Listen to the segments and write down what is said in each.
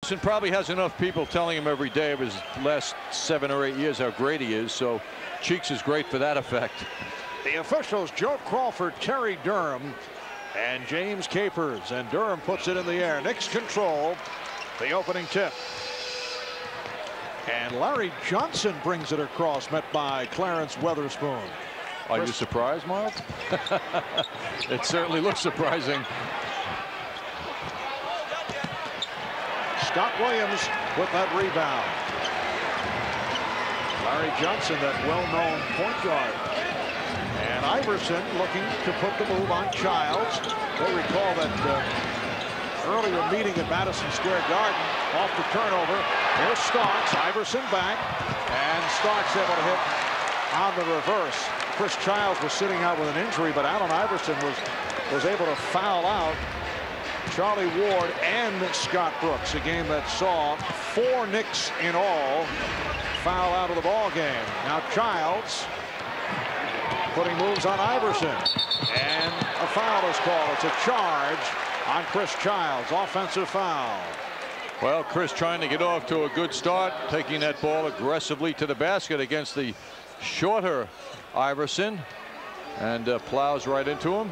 And probably has enough people telling him every day of his last 7 or 8 years how great he is, so Cheeks is great for that effect. The officials, Joe Crawford, Terry Durham, and James Capers, and Durham puts it in the air. Knicks control the opening tip. And Larry Johnson brings it across, met by Clarence Weatherspoon. Are you surprised, Miles? It certainly looks surprising. Scott Williams with that rebound. Larry Johnson, that well-known point guard. And Iverson looking to put the move on Childs. They recall that earlier meeting at Madison Square Garden. Off the turnover. Here's Starks. Iverson back. And Starks able to hit on the reverse. Chris Childs was sitting out with an injury, but Allen Iverson was able to foul out Charlie Ward and Scott Brooks. A game that saw 4 Knicks in all foul out of the ball game. Now Childs putting moves on Iverson, and a foul is called. It's a charge on Chris Childs. Offensive foul. Well, Chris trying to get off to a good start, taking that ball aggressively to the basket against the shorter Iverson, and plows right into him.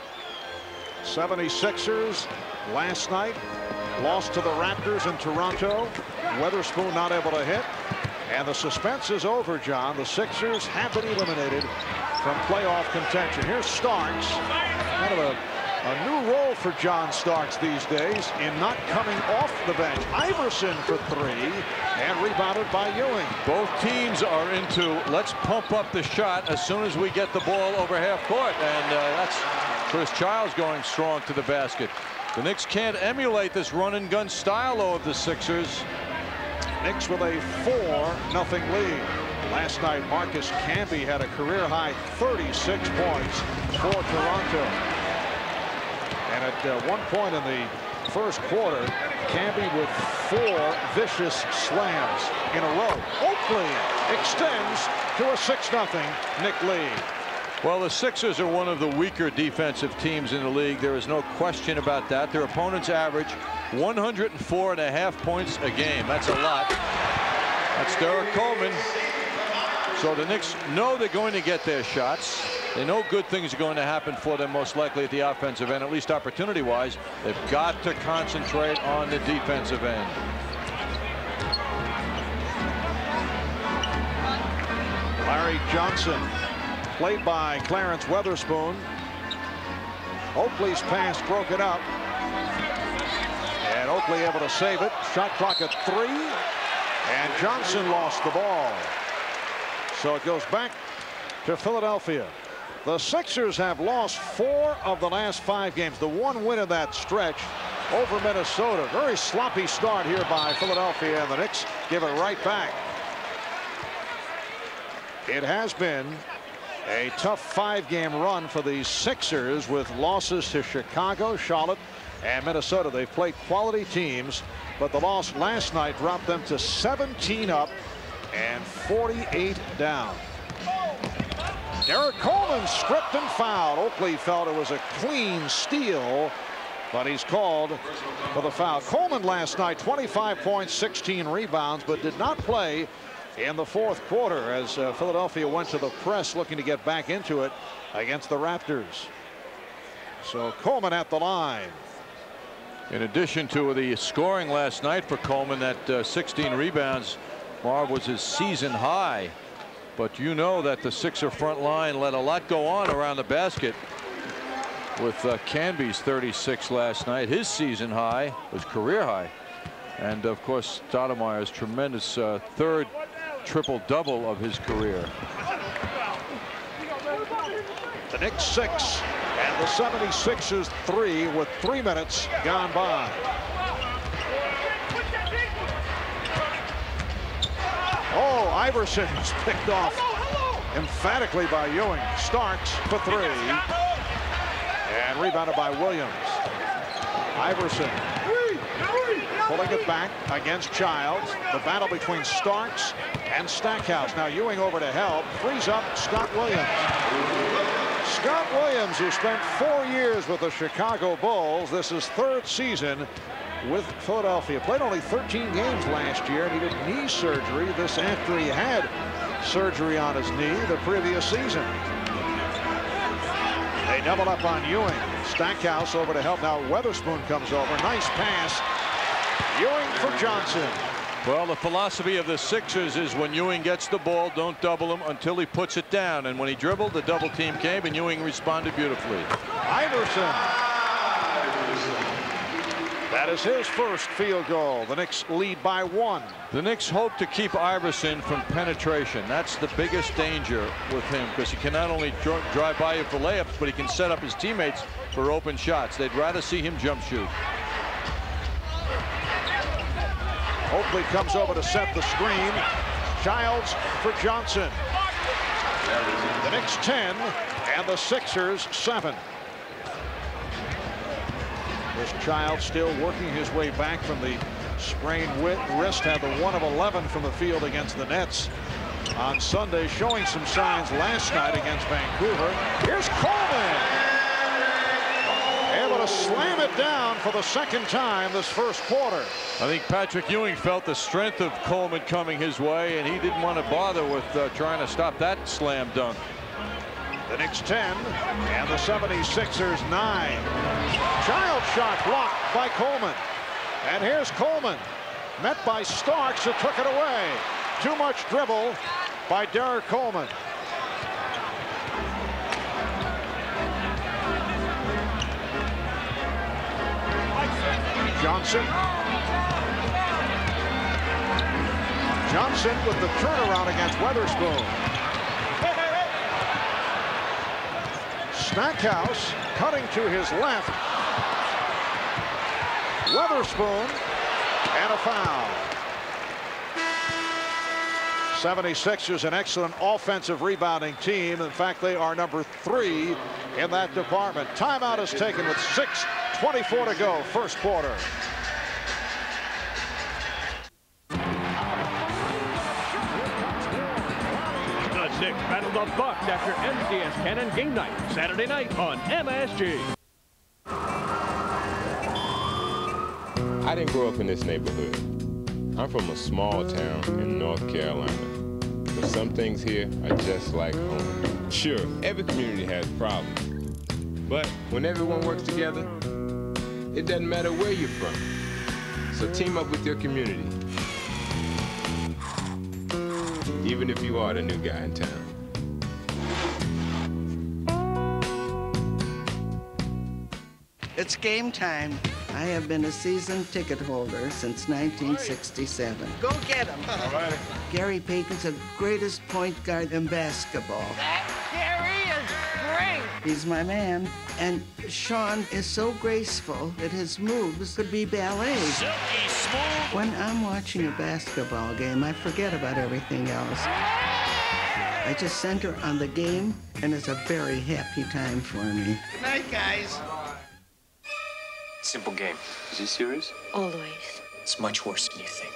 76ers last night lost to the Raptors in Toronto. Weatherspoon not able to hit, and the suspense is over, John. The Sixers have been eliminated from playoff contention. Here's Starks, kind of a new role for John Starks these days in not coming off the bench. Iverson for 3, and rebounded by Ewing. Both teams are into let's pump up the shot as soon as we get the ball over half court, and that's Chris Childs going strong to the basket. The Knicks can't emulate this run and gun style of the Sixers. Knicks with a 4-0 lead. Last night Marcus Camby had a career high 36 points for Toronto. And at one point in the first quarter, Camby with 4 vicious slams in a row. Oakley extends to a 6-0 Knick lead. Well, the Sixers are one of the weaker defensive teams in the league. There is no question about that. Their opponents average 104.5 points a game. That's a lot. That's Derek Coleman. So the Knicks know they're going to get their shots. They know good things are going to happen for them, most likely at the offensive end, at least opportunity-wise. They've got to concentrate on the defensive end. Larry Johnson, played by Clarence Weatherspoon. Oakley's pass broken up, and Oakley able to save it. Shot clock at 3, and Johnson lost the ball. So it goes back to Philadelphia. The Sixers have lost 4 of the last 5 games. The one win of that stretch over Minnesota. Very sloppy start here by Philadelphia, and the Knicks give it right back. It has been a tough 5-game run for the Sixers, with losses to Chicago, Charlotte, and Minnesota. They've played quality teams, but the loss last night dropped them to 17 up and 48 down. Derek Coleman stripped and fouled. Oakley felt it was a clean steal, but he's called for the foul. Coleman last night, 25 points, 16 rebounds, but did not play in the fourth quarter as Philadelphia went to the press looking to get back into it against the Raptors. So Coleman at the line. In addition to the scoring last night for Coleman, that 16 rebounds, Marv, was his season high. But you know that the Sixer front line let a lot go on around the basket, with Camby's 36 last night. His season high was career high. And of course Stoudemire's tremendous third triple-double of his career. The Knicks 6 and the 76ers 3 with 3 minutes gone by. Oh, Iverson is picked off emphatically by Ewing. Starks for 3, and rebounded by Williams. Iverson pulling it back against Childs. The battle between Starks and Stackhouse. Now Ewing over to help. Frees up Scott Williams. Scott Williams, who spent 4 years with the Chicago Bulls. This is 3rd season with Philadelphia. Played only 13 games last year, and he did knee surgery. This after he had surgery on his knee the previous season. They double up on Ewing. Stackhouse over to help. Now Weatherspoon comes over. Nice pass. Ewing for Johnson. Well, the philosophy of the Sixers is when Ewing gets the ball, don't double him until he puts it down. And when he dribbled, the double team came, and Ewing responded beautifully. Iverson. That is his first field goal. The Knicks lead by 1. The Knicks hope to keep Iverson from penetration. That's the biggest danger with him, because he can not only drive by you for layups, but he can set up his teammates for open shots. They'd rather see him jump shoot. Oakley comes over to set the screen. Childs for Johnson. The Knicks 10 and the Sixers 7. This Childs still working his way back from the sprained wrist. Had the 1 of 11 from the field against the Nets on Sunday, showing some signs last night against Vancouver. Here's Coleman. Able to slam it down for the second time this first quarter. I think Patrick Ewing felt the strength of Coleman coming his way, and he didn't want to bother with trying to stop that slam dunk. The Knicks 10 and the 76ers 9. Child shot blocked by Coleman. And here's Coleman. Met by Starks, who took it away. Too much dribble by Derek Coleman. Johnson. Johnson with the turnaround against Weatherspoon. Stackhouse cutting to his left. Weatherspoon and a foul. 76ers an excellent offensive rebounding team. In fact, they are number 3 in that department. Timeout is taken with 6:24 to go, first quarter. The Knicks battle the Bucks after MCS Cannon game night, Saturday night on MSG. I didn't grow up in this neighborhood. I'm from a small town in North Carolina. But some things here are just like home. Sure, every community has problems. But when everyone works together, it doesn't matter where you're from. So team up with your community. Even if you are the new guy in town. It's game time. I have been a season ticket holder since 1967. Go get him. All right. Gary Payton's the greatest point guard in basketball. That Gary is great. He's my man. And Sean is so graceful that his moves could be ballet. Silky smooth. When I'm watching a basketball game, I forget about everything else. I just center on the game, and it's a very happy time for me. Good night, guys. Simple game. Is he serious? Always. It's much worse than you think.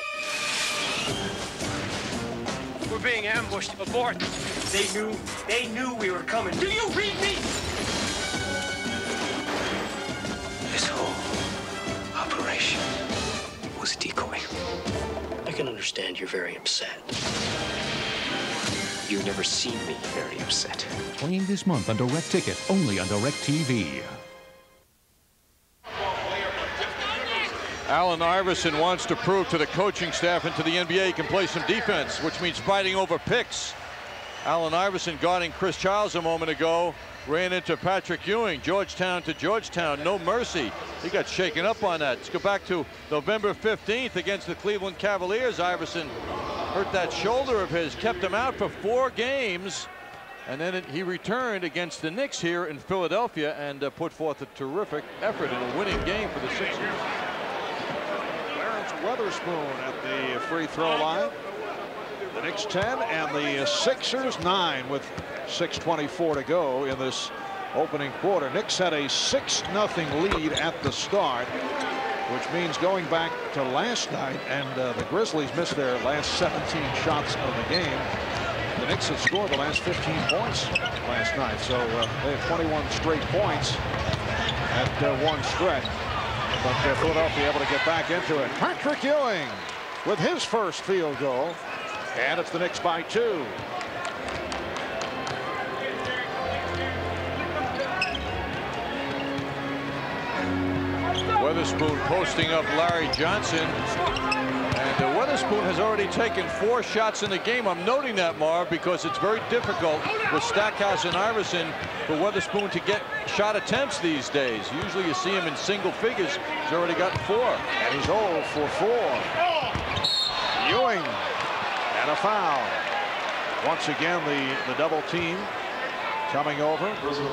We're being ambushed. Abort. They knew we were coming. Do you read me? This whole operation was a decoy. I can understand you're very upset. You've never seen me very upset. Playing this month on Direct Ticket, only on Direct TV. Allen Iverson wants to prove to the coaching staff and to the NBA he can play some defense, which means fighting over picks. Allen Iverson guarding Chris Childs a moment ago, ran into Patrick Ewing. Georgetown to Georgetown, no mercy. He got shaken up on that. Let's go back to November 15th against the Cleveland Cavaliers. Iverson hurt that shoulder of his, kept him out for 4 games. And then he returned against the Knicks here in Philadelphia and put forth a terrific effort in a winning game for the Sixers. Weatherspoon at the free throw line. The Knicks 10 and the Sixers 9 with 6:24 to go in this opening quarter. Knicks had a 6-0 lead at the start, which means going back to last night, and the Grizzlies missed their last 17 shots of the game. The Knicks had scored the last 15 points last night, so they have 21 straight points at one stretch. But Philadelphia able to get back into it. Patrick Ewing with his first field goal. And it's the Knicks by 2. Weatherspoon posting up Larry Johnson. And Weatherspoon has already taken 4 shots in the game. I'm noting that, Marv, because it's very difficult with Stackhouse and Iverson for Weatherspoon to get shot attempts these days. Usually you see him in single figures. He's already gotten 4. And he's 0 for 4. Ewing and a foul. Once again, the double team coming over.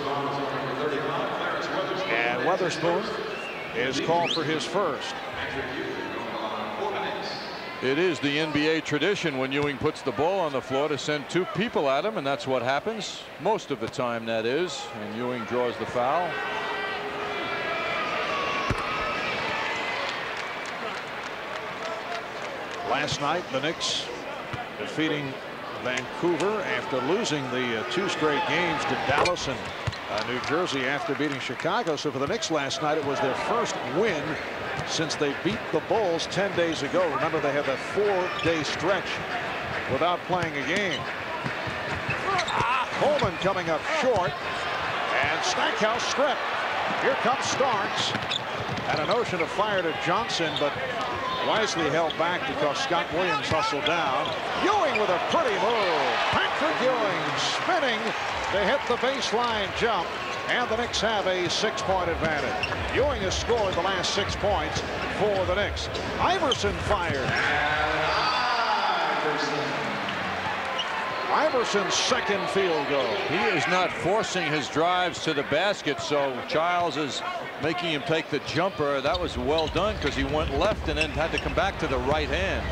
And Weatherspoon is called for his first. It is the NBA tradition when Ewing puts the ball on the floor to send 2 people at him, and that's what happens most of the time, that is. And Ewing draws the foul. Last night, the Knicks defeating Vancouver after losing the 2 straight games to Dallas and New Jersey after beating Chicago. So for the Knicks last night, it was their first win since they beat the Bulls 10 days ago. Remember, they had that 4-day stretch without playing a game. Coleman coming up short, and Stackhouse stripped. Here comes Starks, and a notion to fire to Johnson, but wisely held back because Scott Williams hustled down. Ewing with a pretty move. Patrick Ewing spinning to hit the baseline jump, and the Knicks have a 6-point advantage. Ewing has scored the last 6 points for the Knicks. Iverson fired. Iverson's second field goal. He is not forcing his drives to the basket, so Childs is making him take the jumper. That was well done because he went left and then had to come back to the right hand.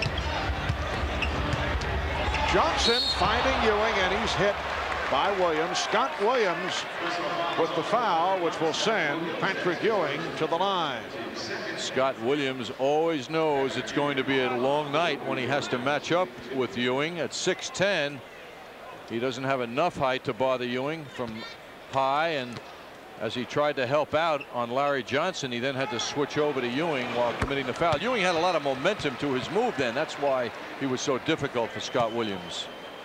Johnson finding Ewing, and he's hit by Williams. Scott Williams with the foul, which will send Patrick Ewing to the line. Scott Williams always knows it's going to be a long night when he has to match up with Ewing at 6'10". He doesn't have enough height to bother Ewing from high, and as he tried to help out on Larry Johnson, he then had to switch over to Ewing while committing the foul. Ewing had a lot of momentum to his move then. That's why he was so difficult for Scott Williams.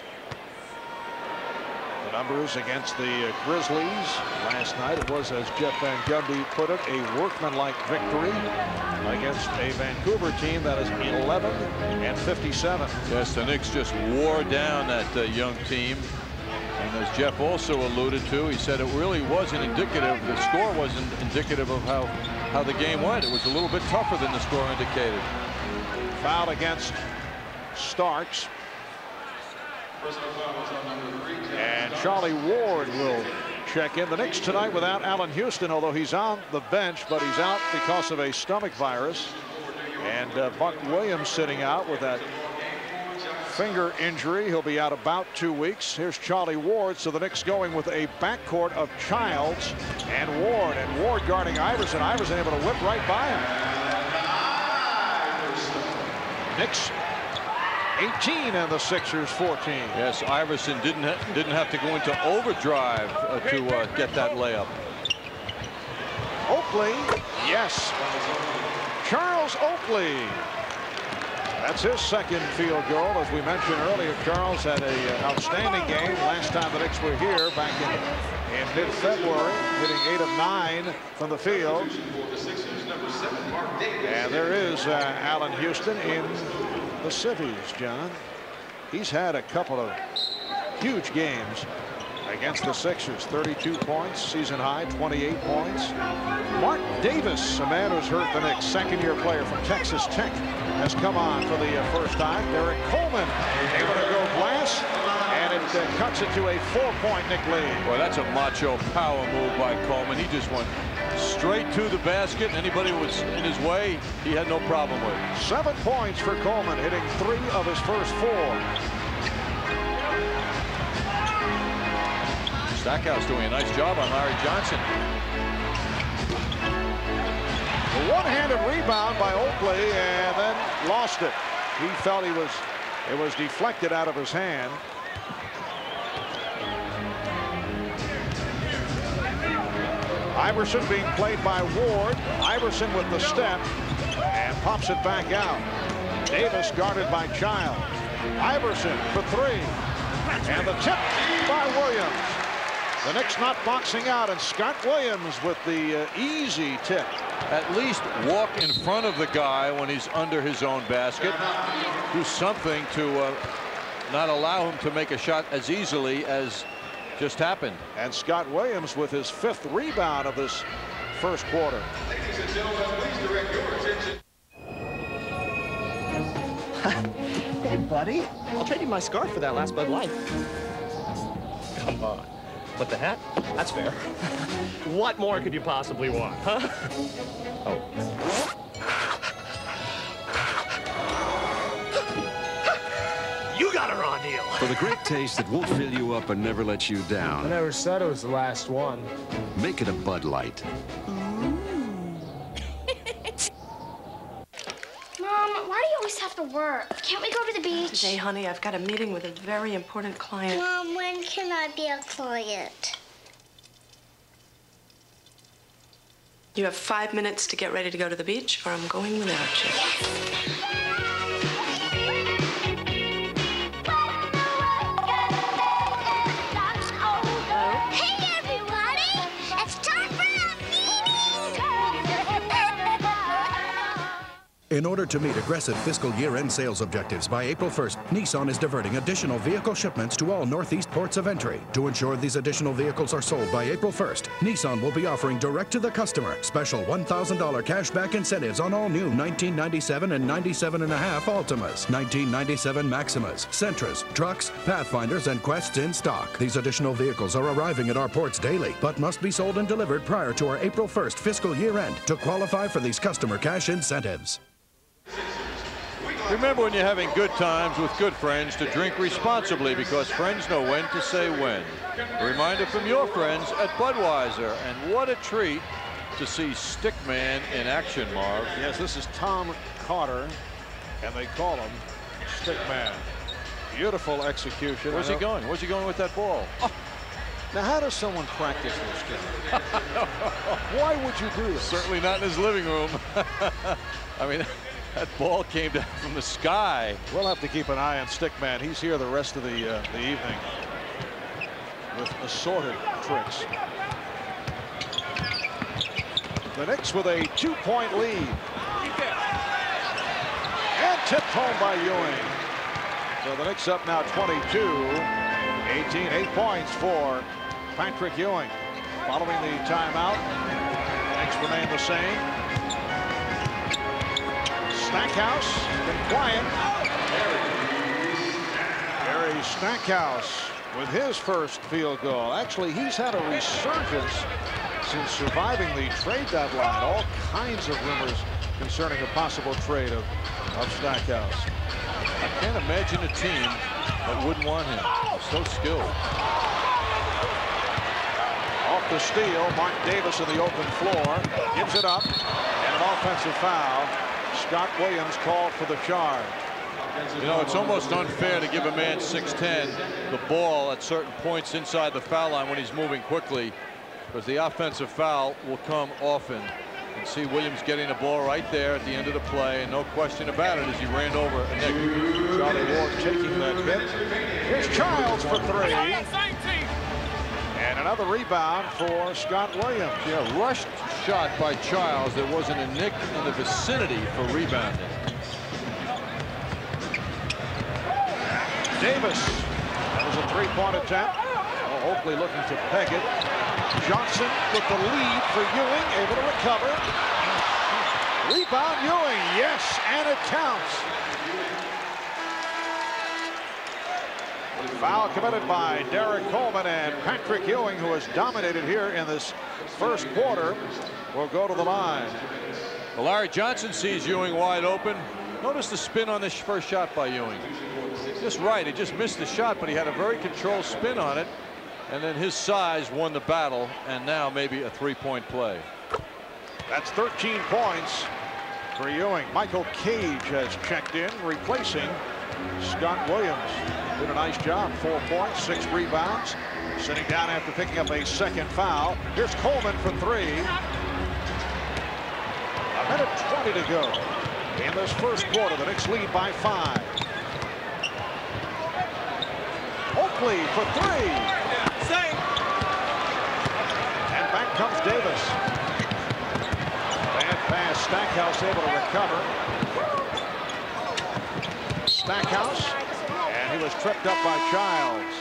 The numbers against the Grizzlies last night, it was, as Jeff Van Gundy put it, a workmanlike victory against a Vancouver team that is 11-57. Yes, the Knicks just wore down that young team. And as Jeff also alluded to, he said it really wasn't indicative. The score wasn't indicative of how the game went. It was a little bit tougher than the score indicated. Foul against Starks. And Charlie Ward will check in. The Knicks tonight without Allen Houston, although he's on the bench, but he's out because of a stomach virus. And Buck Williams sitting out with that finger injury. He'll be out about 2 weeks. Here's Charlie Ward. So the Knicks going with a backcourt of Childs and Ward. And Ward guarding Iverson. Iverson able to whip right by him. Knicks 18 and the Sixers 14. Yes, Iverson didn't have to go into overdrive to get that layup. Oakley, yes. Charles Oakley. That's his second field goal. As we mentioned earlier, Charles had an outstanding game last time the Knicks were here back in mid-February, hitting 8 of 9 from the field. And there is Allen Houston in the civvies, John. He's had a couple of huge games against the Sixers. 32 points, season high, 28 points. Mark Davis, a man who's hurt the Knicks, second-year player from Texas Tech, has come on for the first time. Derek Coleman able to go glass, and it cuts it to a 4-point Knick lead. Well, that's a macho power move by Coleman. He just went straight to the basket. Anybody who was in his way, he had no problem with. 7 points for Coleman, hitting 3 of his first 4. Stackhouse doing a nice job on Larry Johnson. A one-handed rebound by Oakley, and then lost it. He felt it was deflected out of his hand. Iverson being played by Ward. Iverson with the step and pops it back out. Davis guarded by Child. Iverson for three. And the tip by Williams. The Knicks not boxing out, and Scott Williams with the easy tip. At least walk in front of the guy when he's under his own basket. Do something to not allow him to make a shot as easily as just happened. And Scott Williams with his 5th rebound of this first quarter. Ladies and gentlemen, please direct your attention. Hey, buddy. I'll trade you my scarf for that last Bud Light. Come on. But the hat? That's fair. What more could you possibly want, huh? Oh. You got a raw deal. For the great taste that won't fill you up and never let you down. I never said it was the last one. Make it a Bud Light. Mom, why do you always have to work? Can't we go to the beach? Today, honey, I've got a meeting with a very important client. Mom, when can I be a client? You have 5 minutes to get ready to go to the beach, or I'm going without you. Yes. Hey, everybody! It's time for a meeting! In order to meet aggressive fiscal year-end sales objectives by April 1st, Nissan is diverting additional vehicle shipments to all Northeast ports of entry. To ensure these additional vehicles are sold by April 1st, Nissan will be offering direct to the customer special $1,000 cashback incentives on all new 1997 and 97.5 Altimas, 1997 Maximas, Sentras, trucks, Pathfinders, and Quests in stock. These additional vehicles are arriving at our ports daily, but must be sold and delivered prior to our April 1st fiscal year-end to qualify for these customer cash incentives. Remember, when you're having good times with good friends, to drink responsibly, because friends know when to say when. A reminder from your friends at Budweiser. And what a treat to see Stickman in action, Marv. Yes, this is Tom Carter, and they call him Stickman. Beautiful execution. Where's he going? Where's he going with that ball? Oh. Now, how does someone practice this game? Why would you do this? Certainly not in his living room. I mean, that ball came down from the sky. We'll have to keep an eye on Stickman. He's here the rest of the evening with assorted tricks. The Knicks with a 2-point lead. And tipped home by Ewing. So the Knicks up now 22. 18, 8 points for Patrick Ewing. Following the timeout, the Knicks remain the same. Stackhouse, been quiet. Gary Stackhouse with his first field goal. Actually, he's had a resurgence since surviving the trade deadline. All kinds of rumors concerning a possible trade of Stackhouse. I can't imagine a team that wouldn't want him. He's so skilled. Off the steal, Mark Davis in the open floor. Gives it up, and an offensive foul. Scott Williams called for the charge. You know, it's almost unfair to give a man 6'10" the ball at certain points inside the foul line when he's moving quickly, because the offensive foul will come often. And see Williams getting the ball right there at the end of the play, and no question about it as he ran over a Nick. Charlie Ward taking that hit. Here's Childs for three. And another rebound for Scott Williams. Yeah, rushed shot by Childs. There wasn't a Nick in the vicinity for rebounding. Davis. That was a three-point attempt. Well, Oakley looking to peg it. Johnson with the lead for Ewing, able to recover. Rebound Ewing, yes, and it counts. Foul committed by Derek Coleman, and Patrick Ewing, who has dominated here in this first quarter, will go to the line. Well, Larry Johnson sees Ewing wide open. Notice the spin on this first shot by Ewing. Just right, he just missed the shot, but he had a very controlled spin on it. And then his size won the battle, and now maybe a three-point play. That's 13 points for Ewing. Michael Cage has checked in, replacing Scott Williams did a nice job. 4 points, 6 rebounds. Sitting down after picking up a second foul. Here's Coleman for 3. A minute 20 to go in this first quarter. The Knicks lead by 5. Oakley for 3. And back comes Davis. Bad pass. Stackhouse able to recover. Stackhouse. And he was tripped up by Childs.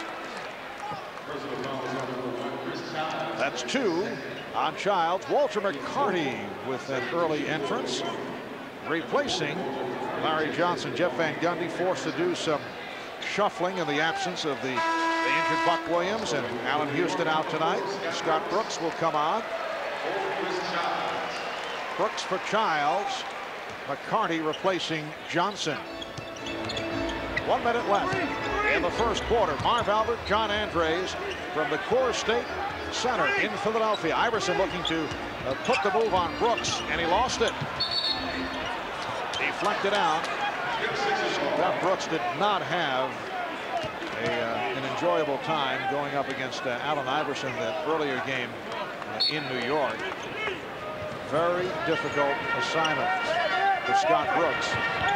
That's 2 on Childs. Walter McCarty with an early entrance. Replacing Larry Johnson. Jeff Van Gundy forced to do some shuffling in the absence of the injured Buck Williams, and Allen Houston out tonight. Scott Brooks will come on. Brooks for Childs. McCarty replacing Johnson. 1 minute left in the first quarter. Marv Albert, John Andres from the Coors State Center in Philadelphia. Iverson looking to put the move on Brooks, and he lost it. Deflected out. Scott Brooks did not have an enjoyable time going up against Allen Iverson that earlier game in New York. Very difficult assignment for Scott Brooks.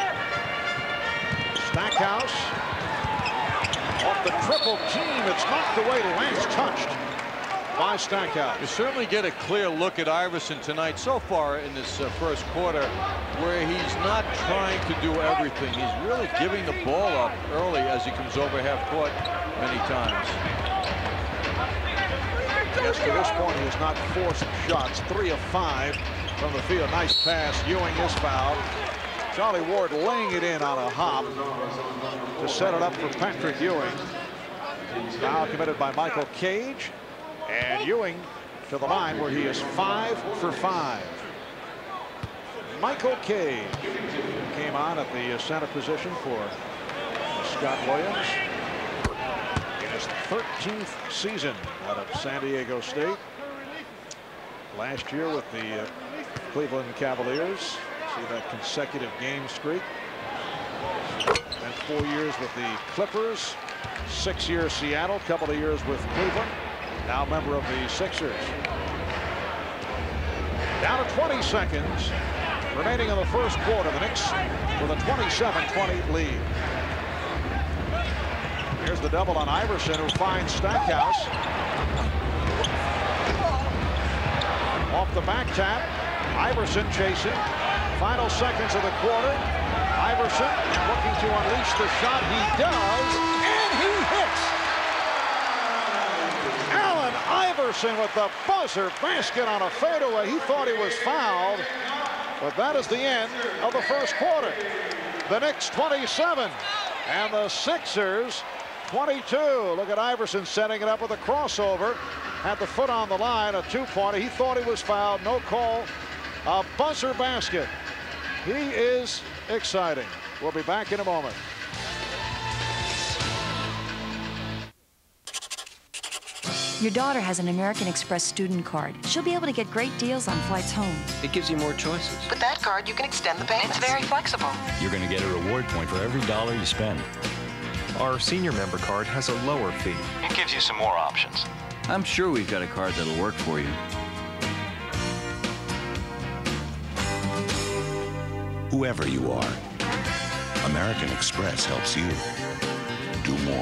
Stackhouse off the triple team. It's knocked away. Lance touched by Stackhouse. You certainly get a clear look at Iverson tonight so far in this first quarter, where he's not trying to do everything. He's really giving the ball up early as he comes over half court many times. Yes, to this point he has not forced shots. 3 of 5 from the field. Nice pass. Ewing is fouled. Charlie Ward laying it in on a hop to set it up for Patrick Ewing. Foul committed by Michael Cage. And Ewing to the line where he is 5 for 5. Michael Cage came on at the center position for Scott Williams in his 13th season out of San Diego State. Last year with the Cleveland Cavaliers. See that consecutive game streak. And 4 years with the Clippers. 6 years Seattle. Couple of years with Cleveland. Now a member of the Sixers. Down to 20 seconds remaining in the first quarter. The Knicks with a 27-20 lead. Here's the double on Iverson, who finds Stackhouse. Off the back tap. Iverson chasing. Final seconds of the quarter. Iverson looking to unleash the shot. He does, and he hits. Allen Iverson with the buzzer basket on a fadeaway. He thought he was fouled, but that is the end of the first quarter. The Knicks 27 and the Sixers 22. Look at Iverson setting it up with a crossover. Had the foot on the line, a 2-pointer. He thought he was fouled, no call. A buzzer basket. He is exciting. We'll be back in a moment. Your daughter has an American Express student card. She'll be able to get great deals on flights home. It gives you more choices. With that card, you can extend the payments. It's very flexible. You're going to get a reward point for every dollar you spend. Our senior member card has a lower fee. It gives you some more options. I'm sure we've got a card that'll work for you. Whoever you are, American Express helps you do more.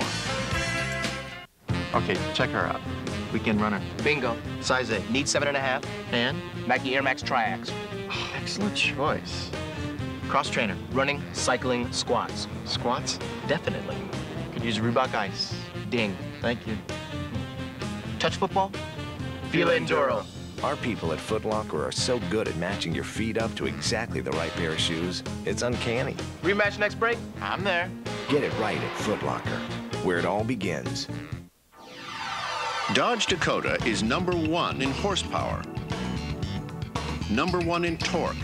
Okay, check her out. Weekend runner. Bingo. Size 8. Need 7.5. And Nike Air Max Triax. Oh, excellent choice. Cross trainer. Running, cycling, squats. Squats? Definitely. Could use Reebok Ice. Ding. Thank you. Touch football? Fila Enduro. Our people at Foot Locker are so good at matching your feet up to exactly the right pair of shoes, it's uncanny. Rematch next break? I'm there. Get it right at Foot Locker, where it all begins. Dodge Dakota is #1 in horsepower, #1 in torque,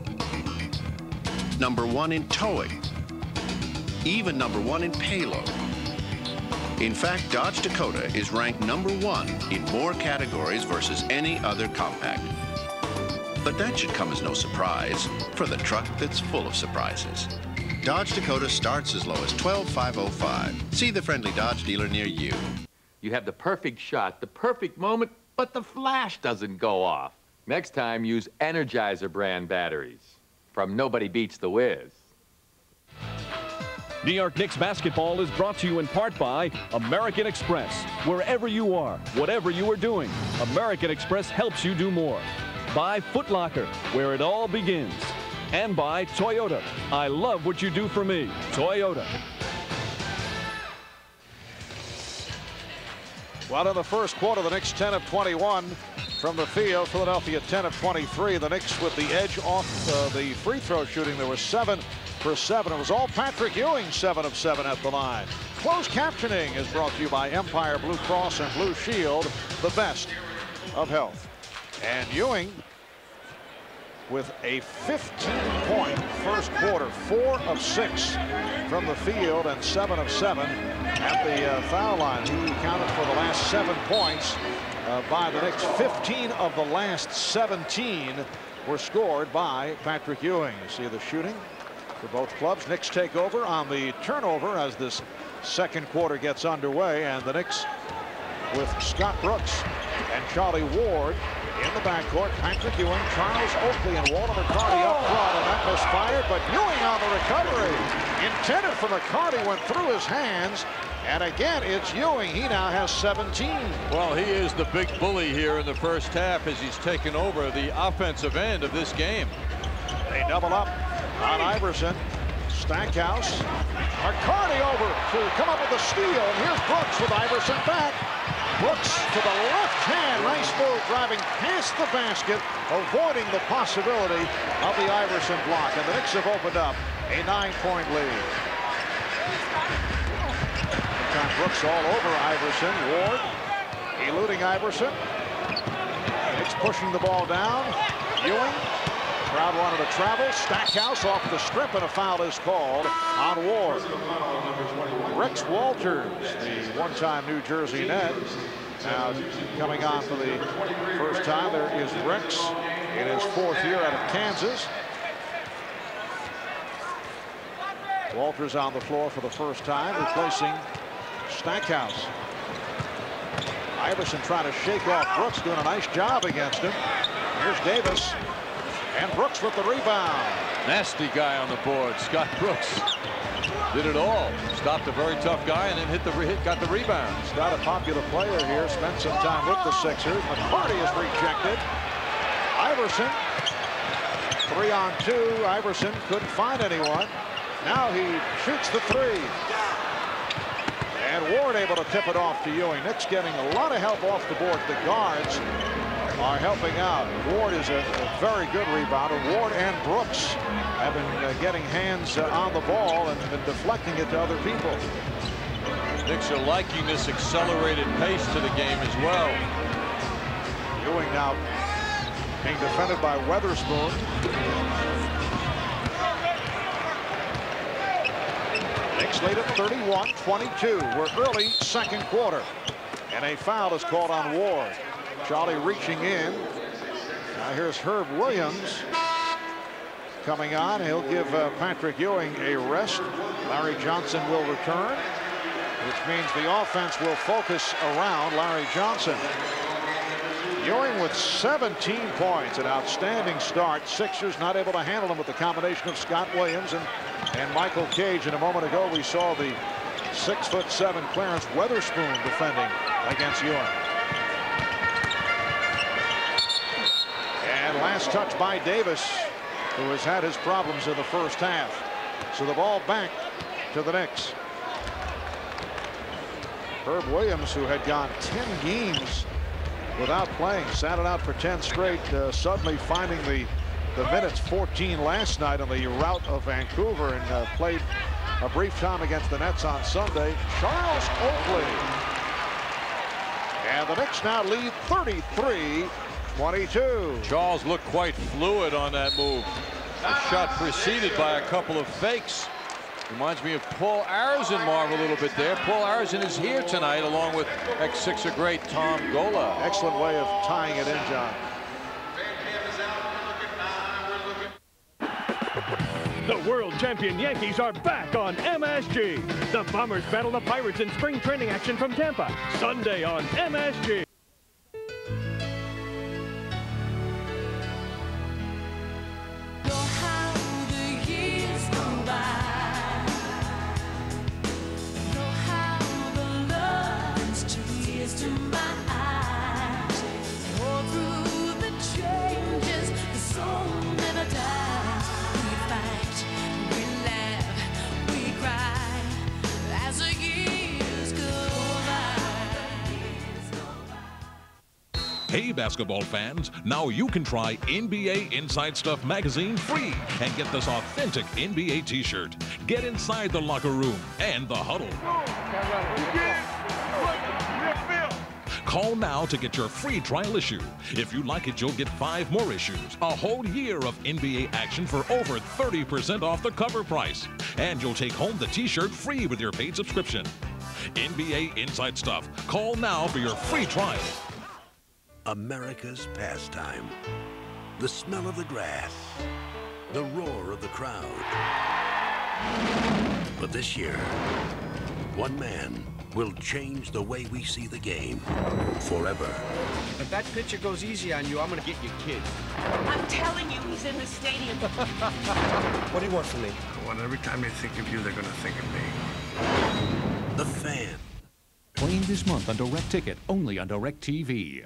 #1 in towing, even #1 in payload. In fact, Dodge Dakota is ranked #1 in more categories versus any other compact. But that should come as no surprise for the truck that's full of surprises. Dodge Dakota starts as low as $12,505. See the friendly Dodge dealer near you. You have the perfect shot, the perfect moment, but the flash doesn't go off. Next time, use Energizer brand batteries from Nobody Beats the Wiz. New York Knicks basketball is brought to you in part by American Express. Wherever you are, whatever you are doing, American Express helps you do more. By Foot Locker, where it all begins. And by Toyota. I love what you do for me. Toyota. Well, in the first quarter, the Knicks 10 of 21 from the field. Philadelphia 10 of 23. The Knicks with the edge off the free throw shooting. There was 7 for 7. It was all Patrick Ewing, 7 of 7 at the line. Closed captioning is brought to you by Empire Blue Cross and Blue Shield, the best of health. And Ewing with a 15-point first quarter, 4 of 6 from the field and 7 of 7 at the foul line. He accounted for the last 7 points by the Knicks. 15 of the last 17 were scored by Patrick Ewing. You see the shooting for both clubs. Knicks take over on the turnover as this second quarter gets underway, and the Knicks with Scott Brooks and Charlie Ward in the backcourt. Patrick Ewing, Charles Oakley, and Walter McCarty up front, and that misfired, but Ewing on the recovery. Intended for McCarty, went through his hands, and again it's Ewing. He now has 17. Well, he is the big bully here in the first half as he's taken over the offensive end of this game. They double up on Iverson. Stackhouse. McCarty over to come up with a steal, and here's Brooks with Iverson back. Brooks to the left hand. Nice move, driving past the basket, avoiding the possibility of the Iverson block. And the Knicks have opened up a 9-point lead. Brooks all over Iverson. Ward eluding Iverson. Knicks pushing the ball down. Ewing. Crowd wanted to travel. Stackhouse off the strip, and a foul is called on Ward. Rex Walters, the one-time New Jersey Net, now coming on for the first time. There is Rex in his 4th year out of Kansas. Walters on the floor for the first time, replacing Stackhouse. Iverson trying to shake off Brooks, doing a nice job against him. Here's Davis. And Brooks with the rebound. Nasty guy on the board. Scott Brooks did it all. Stopped a very tough guy and then got the rebound. He's not a popular player here. Spent some time with the Sixers. McCarty is rejected. Iverson. 3-on-2. Iverson couldn't find anyone. Now he shoots the 3. And Ward able to tip it off to Ewing. Knicks getting a lot of help off the board. The guards are helping out. Ward is a very good rebounder. Ward and Brooks have been getting hands on the ball and been deflecting it to other people. Knicks are liking this accelerated pace to the game as well. Ewing now being defended by Weatherspoon. Knicks lead at 31-22. We're early second quarter, and a foul is called on Ward. Charlie reaching in. Now here's Herb Williams coming on. He'll give Patrick Ewing a rest. Larry Johnson will return, which means the offense will focus around Larry Johnson. Ewing with 17 points, an outstanding start. Sixers not able to handle him with the combination of Scott Williams and Michael Cage. And a moment ago we saw the 6'7" Clarence Weatherspoon defending against Ewing. And last touch by Davis, who has had his problems in the first half. So the ball back to the Knicks. Herb Williams, who had gone 10 games without playing, sat it out for 10 straight, suddenly finding the minutes. 14 last night on the rout of Vancouver, and played a brief time against the Nets on Sunday. Charles Oakley. And the Knicks now lead 33-22. Charles looked quite fluid on that move. The shot preceded by a couple of fakes. Reminds me of Paul Arizin, Marv, a little bit there. Paul Arizin is here tonight along with ex-Sixer great Tom Gola. Excellent way of tying it in, John. The world champion Yankees are back on MSG. The Bombers battle the Pirates in spring training action from Tampa. Sunday on MSG. Hey, basketball fans, now you can try NBA Inside Stuff magazine free and get this authentic NBA t-shirt. Get inside the locker room and the huddle. Call now to get your free trial issue. If you like it, you'll get 5 more issues. A whole year of NBA action for over 30% off the cover price. And you'll take home the t-shirt free with your paid subscription. NBA Inside Stuff. Call now for your free trial. America's pastime. The smell of the grass. The roar of the crowd. But this year, one man will change the way we see the game forever. If that pitcher goes easy on you, I'm gonna get your kid. I'm telling you, he's in the stadium. What do you want from me? Well, every time they think of you, they're gonna think of me. The Fan. Playing this month on Direct Ticket, only on Direct TV.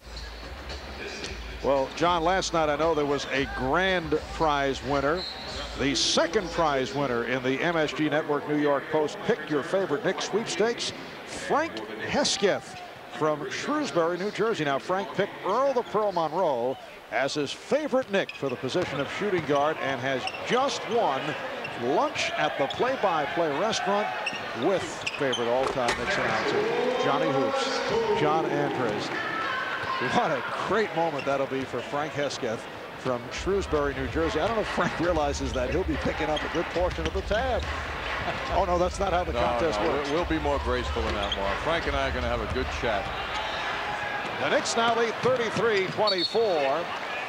Well, John, last night I know there was a grand prize winner. The second prize winner in the MSG Network New York Post Pick Your Favorite Knicks sweepstakes, Frank Hesketh from Shrewsbury, New Jersey. Now, Frank picked Earl the Pearl Monroe as his favorite Knick for the position of shooting guard and has just won lunch at the play-by-play restaurant with favorite all-time Knicks announcer, Johnny Hoops, John Andres. What a great moment that'll be for Frank Hesketh from Shrewsbury, New Jersey. I don't know if Frank realizes that he'll be picking up a good portion of the tab. Oh, no, that's not how the contest works. We'll be more graceful than that, Mark. Frank and I are going to have a good chat. The Knicks now lead 33-24.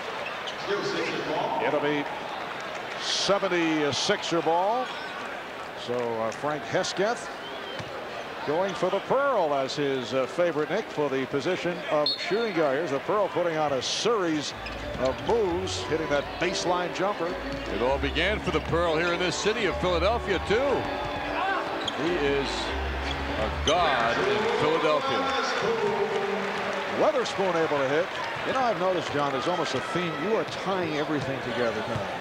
It'll be 76er ball. So Frank Hesketh going for the Pearl as his favorite Knick for the position of shooting guard. Here's the Pearl putting on a series of moves, hitting that baseline jumper. It all began for the Pearl here in this city of Philadelphia, too. He is a god in Philadelphia. Weatherspoon able to hit. You know, I've noticed, John, there's almost a theme. You are tying everything together tonight.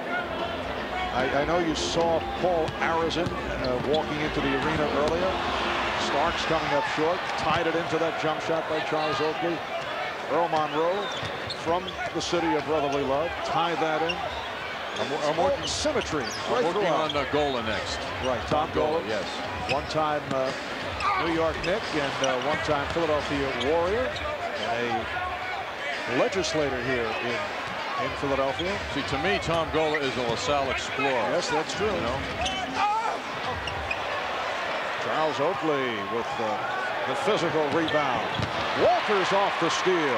I know you saw Paul Arizin walking into the arena earlier. Starks coming up short, tied it into that jump shot by Charles Oakley. Earl Monroe from the city of brotherly love, tied that in. I'm working symmetry. I'm working on Gola next. Right, Tom Gola. Yes. One-time New York Knick and one-time Philadelphia Warrior. And a legislator here in Philadelphia. See, to me, Tom Gola is a LaSalle explorer. Yes, that's true. You know? Charles Oakley with the physical rebound. Walters off the steal.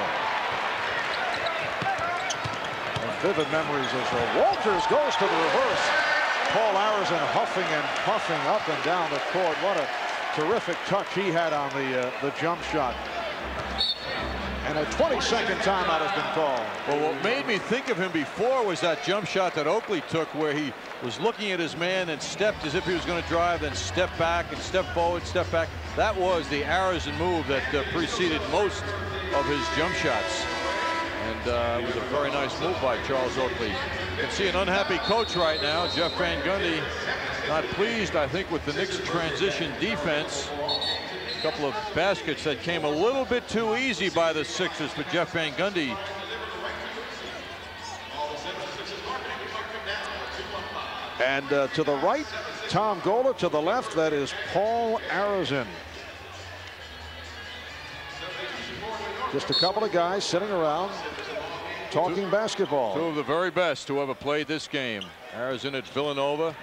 And vivid memories as Walters goes to the reverse. Paul Arizin huffing and puffing up and down the court. What a terrific touch he had on the jump shot. And a 20-second timeout has been called. Well, what made me think of him before was that jump shot that Oakley took where he was looking at his man and stepped as if he was going to drive, then step back and step forward, step back. That was the Arizin move that preceded most of his jump shots. And it was a very nice move by Charles Oakley. You can see an unhappy coach right now, Jeff Van Gundy. Not pleased, I think, with the Knicks' transition defense. A couple of baskets that came a little bit too easy by the Sixers for Jeff Van Gundy. And to the right, Tom Gola. To the left, that is Paul Arizin. Just a couple of guys sitting around talking basketball. Two of the very best who ever played this game. Arizin at Villanova.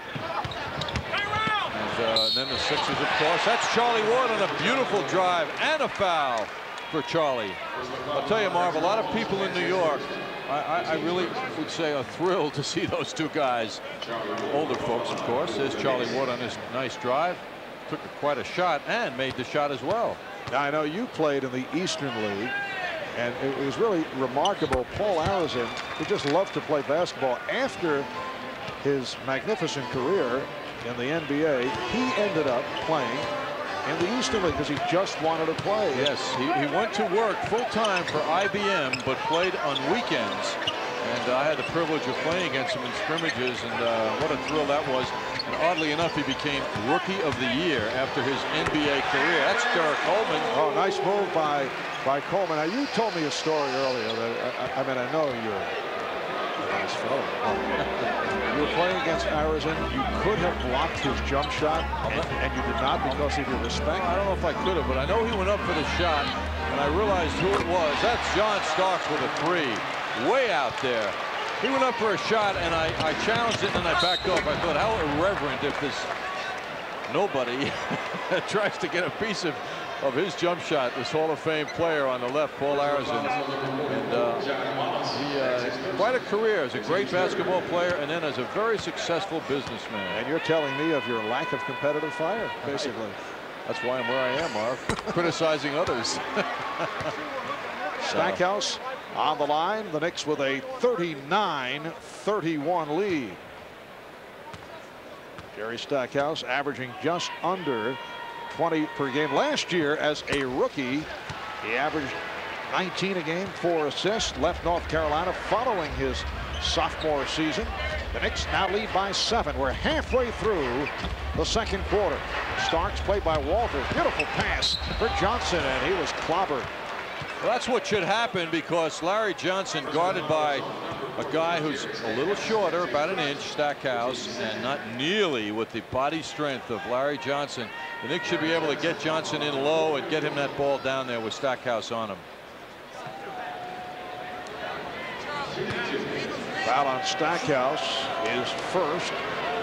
And then the Sixers, of course. That's Charlie Ward on a beautiful drive and a foul for Charlie. I'll tell you, Marv, a lot of people in New York I really would say a thrill to see those two guys. Older folks, of course. There's Charlie Ward on his nice drive. Took quite a shot and made the shot as well. Now, I know you played in the Eastern League, and it was really remarkable. Paul Arizin, who just loved to play basketball, after his magnificent career in the NBA, he ended up playing in the Eastern League because he just wanted to play. Yes, he went to work full-time for IBM, but played on weekends. And I had the privilege of playing against him in scrimmages, and what a thrill that was. And oddly enough, he became Rookie of the Year after his NBA career. That's Derek Coleman. Oh, nice move by Coleman. Now, you told me a story earlier that, I mean, I know you're a nice fellow. You were playing against Arizin. You could have blocked his jump shot, and you did not because of your respect. I don't know if I could have, but I know he went up for the shot, and I realized who it was. That's John Starks with a three. Way out there. He went up for a shot, and I challenged it, and I backed off. I thought, how irreverent if this nobody tries to get a piece of his jump shot. This Hall of Fame player on the left, Paul Arizin. And quite a career as a great basketball player, and then as a very successful businessman. And you're telling me of your lack of competitive fire, basically. That's why I'm where I am, Marv. Criticizing others. Stackhouse on the line. The Knicks with a 39-31 lead. Jerry Stackhouse averaging just under 20 per game. Last year as a rookie, he averaged 19 a game, 4 assists. Left North Carolina following his sophomore season. The Knicks now lead by 7. We're halfway through the second quarter. Starks played by Walters. Beautiful pass for Johnson, and he was clobbered. Well, that's what should happen, because Larry Johnson, guarded by a guy who's a little shorter, about an inch, Stackhouse, and not nearly with the body strength of Larry Johnson. The Knicks should be able to get Johnson in low and get him that ball down there with Stackhouse on him. Foul on Stackhouse is first.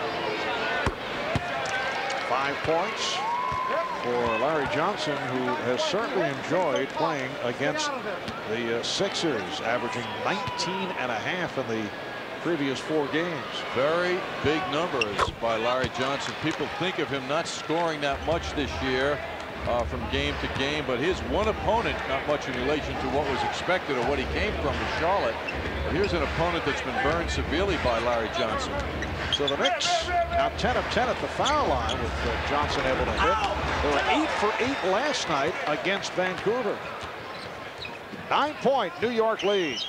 5 points for Larry Johnson, who has certainly enjoyed playing against the Sixers, averaging 19.5 in the previous 4 games. Very big numbers by Larry Johnson. People think of him not scoring that much this year from game to game, but his one opponent, not much in relation to what was expected or what he came from in Charlotte. But here's an opponent that's been burned severely by Larry Johnson. So the Knicks now 10 of 10 at the foul line, with Johnson able to hit. They were 8 for 8 last night against Vancouver. 9-point New York lead.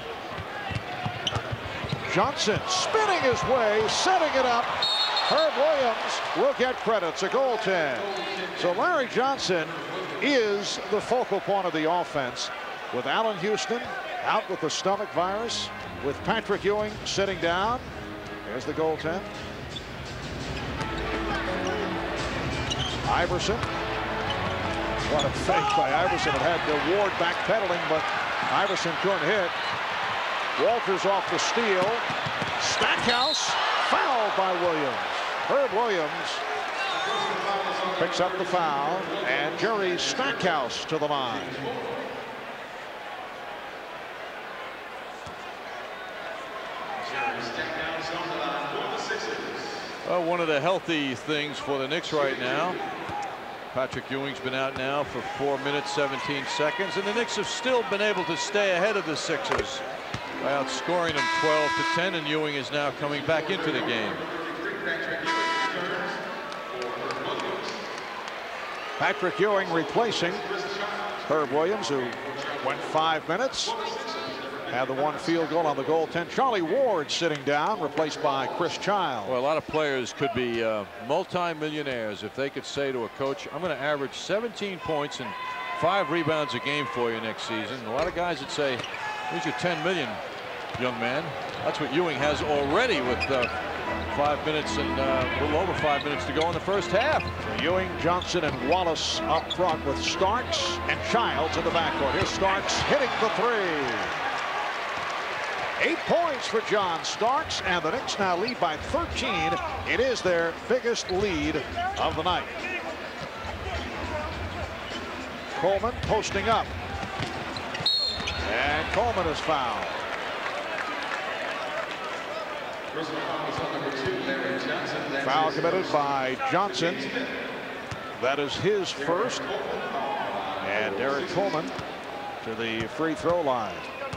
Johnson spinning his way, setting it up. Herb Williams will get credit. It's a goaltend. So Larry Johnson is the focal point of the offense, with Allen Houston out with the stomach virus, with Patrick Ewing sitting down. There's the goaltend. Iverson. What a fake by Iverson. It had the Ward backpedaling, but Iverson couldn't hit. Walters off the steal. Stackhouse fouled by Williams. Herb Williams picks up the foul, and Jerry Stackhouse to the line. Well, one of the healthy things for the Knicks right now. Patrick Ewing's been out now for 4 minutes 17 seconds, and the Knicks have still been able to stay ahead of the Sixers by outscoring them 12-10, and Ewing is now coming back into the game. Patrick Ewing replacing Herb Williams, who went 5 minutes. Had the 1 field goal on the goaltend. Charlie Ward sitting down, replaced by Chris Child. Well, a lot of players could be multi-millionaires if they could say to a coach, I'm going to average 17 points and 5 rebounds a game for you next season. A lot of guys would say, here's your 10 million, young man. That's what Ewing has already, with 5 minutes and a little over 5 minutes to go in the first half. So Ewing, Johnson, and Wallace up front, with Starks and Childs in the backcourt. Here's Starks hitting the 3. 8 points for John Starks, and the Knicks now lead by 13. It is their biggest lead of the night. Coleman posting up, and Coleman is fouled. Foul committed by Johnson. That is his first. And Derek Coleman to the free throw line.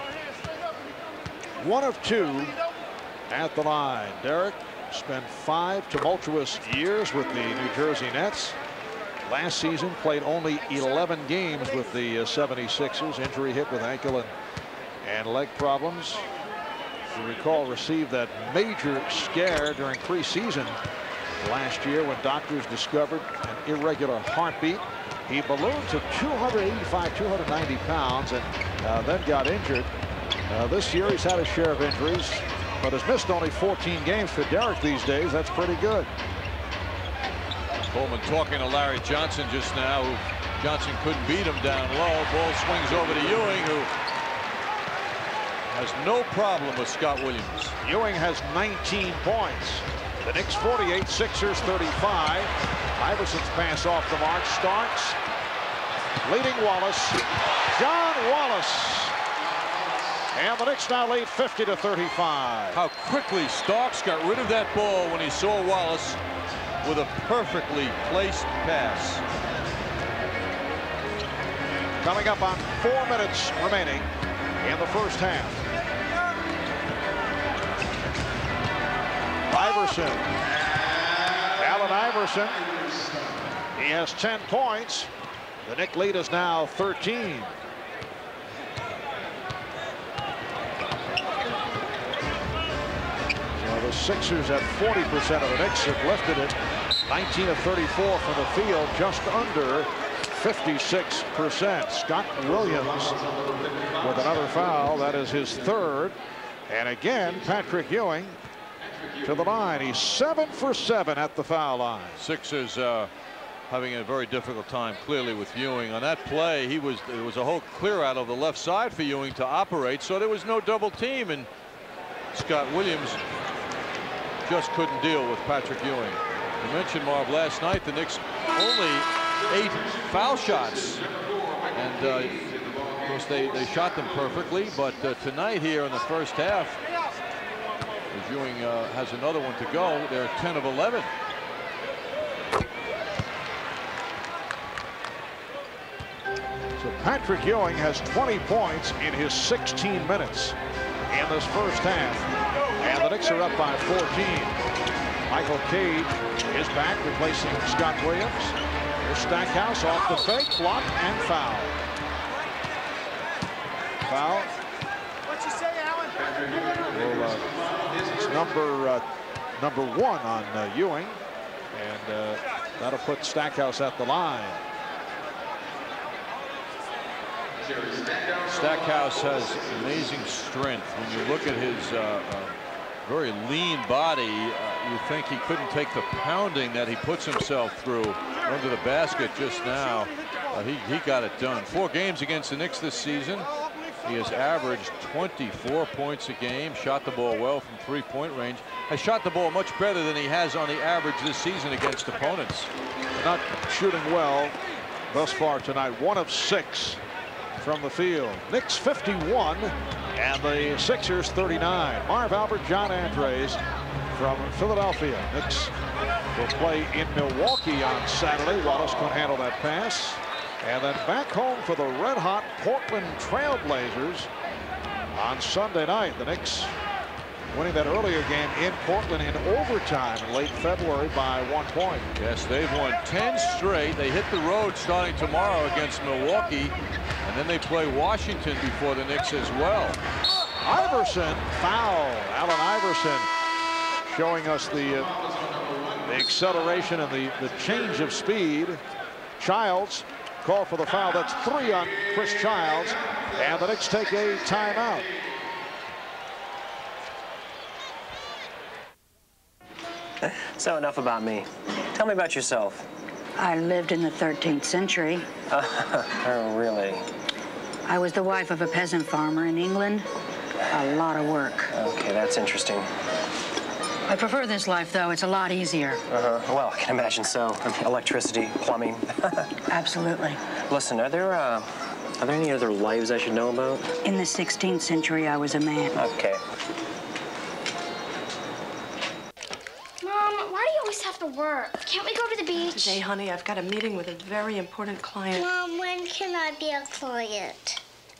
1 of 2 at the line. Derek spent 5 tumultuous years with the New Jersey Nets. Last season played only 11 games with the 76ers. Injury hit with ankle and leg problems. You recall, received that major scare during preseason last year when doctors discovered an irregular heartbeat. He ballooned to 285, 290 pounds and then got injured. This year he's had a share of injuries, but has missed only 14 games for Derek these days. That's pretty good. Coleman talking to Larry Johnson just now. Johnson couldn't beat him down low. Ball swings over to Ewing, who has no problem with Scott Williams. Ewing has 19 points. The Knicks 48, Sixers 35. Iverson's pass off the mark. Starks leading Wallace. John Wallace. And the Knicks now lead 50 to 35. How quickly Starks got rid of that ball when he saw Wallace with a perfectly placed pass. Coming up on 4 minutes remaining in the first half. Iverson. Allen Iverson. He has 10 points. The Knick lead is now 13. So the Sixers at 40% of the Knicks have lifted it. 19 of 34 from the field, just under 56%. Scott Williams with another foul. That is his third. And again, Patrick Ewing to the line. He's 7 for 7 at the foul line. Sixers having a very difficult time clearly with Ewing. On that play, there was a whole clear out of the left side for Ewing to operate, so there was no double team, and Scott Williams just couldn't deal with Patrick Ewing. You mentioned, Marv, last night the Knicks only 8 foul shots, and of course they shot them perfectly, but tonight here in the first half, as Ewing has another one to go, they're 10 of 11. So Patrick Ewing has 20 points in his 16 minutes in this first half. And the Knicks are up by 14. Michael Cage is back, replacing Scott Williams. Here's Stackhouse off the fake, block, and foul. Foul. What you say, Alan? Well, it's number 1 on Ewing, and that'll put Stackhouse at the line. Stackhouse has amazing strength. When you look at his very lean body, you think he couldn't take the pounding that he puts himself through under the basket just now. He got it done. 4 games against the Knicks this season. He has averaged 24 points a game, shot the ball well from 3-point range, has shot the ball much better than he has on the average this season against opponents. Not shooting well thus far tonight. 1 of 6 from the field. Knicks 51 and the Sixers 39. Marv Albert, John Andres from Philadelphia. Knicks will play in Milwaukee on Saturday. Wallace couldn't handle that pass. And then back home for the red-hot Portland Trail Blazers on Sunday night. The Knicks winning that earlier game in Portland in overtime in late February by 1 point. Yes, they've won 10 straight. They hit the road starting tomorrow against Milwaukee, and then they play Washington before the Knicks as well. Iverson foul. Allen Iverson showing us the acceleration and the change of speed. Childs call for the foul. That's 3 on Chris Childs, and the Knicks take a timeout. So enough about me. Tell me about yourself. I lived in the 13th century. Oh, really? I was the wife of a peasant farmer in England. A lot of work. Okay, that's interesting. I prefer this life, though. It's a lot easier. Well, I can imagine so. Electricity, plumbing. Absolutely. Listen, are there any other lives I should know about? In the 16th century, I was a man. Okay. to work. Can't we go to the beach? Today, honey, I've got a meeting with a very important client. Mom, when can I be a client?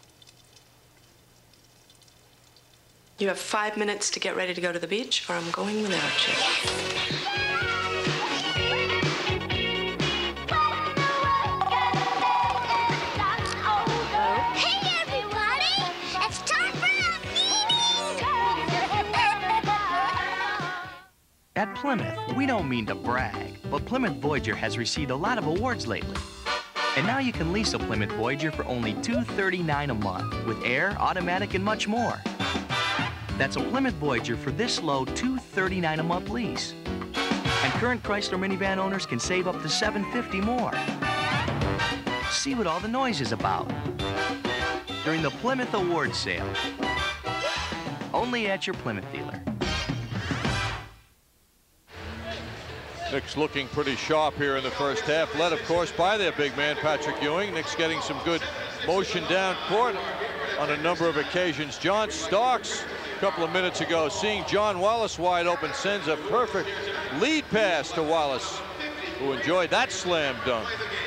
You have 5 minutes to get ready to go to the beach, or I'm going without you. Hey, everybody! It's time for a meeting! At Plymouth, we don't mean to brag, but Plymouth Voyager has received a lot of awards lately. And now you can lease a Plymouth Voyager for only $239 a month, with air, automatic, and much more. That's a Plymouth Voyager for this low $239 a month lease. And current Chrysler minivan owners can save up to $750 more. See what all the noise is about during the Plymouth Awards Sale. Only at your Plymouth dealer. Knicks looking pretty sharp here in the first half, led, of course, by their big man, Patrick Ewing. Knicks getting some good motion down court on a number of occasions. John Starks, a couple of minutes ago, seeing John Wallace wide open, sends a perfect lead pass to Wallace, who enjoyed that slam dunk.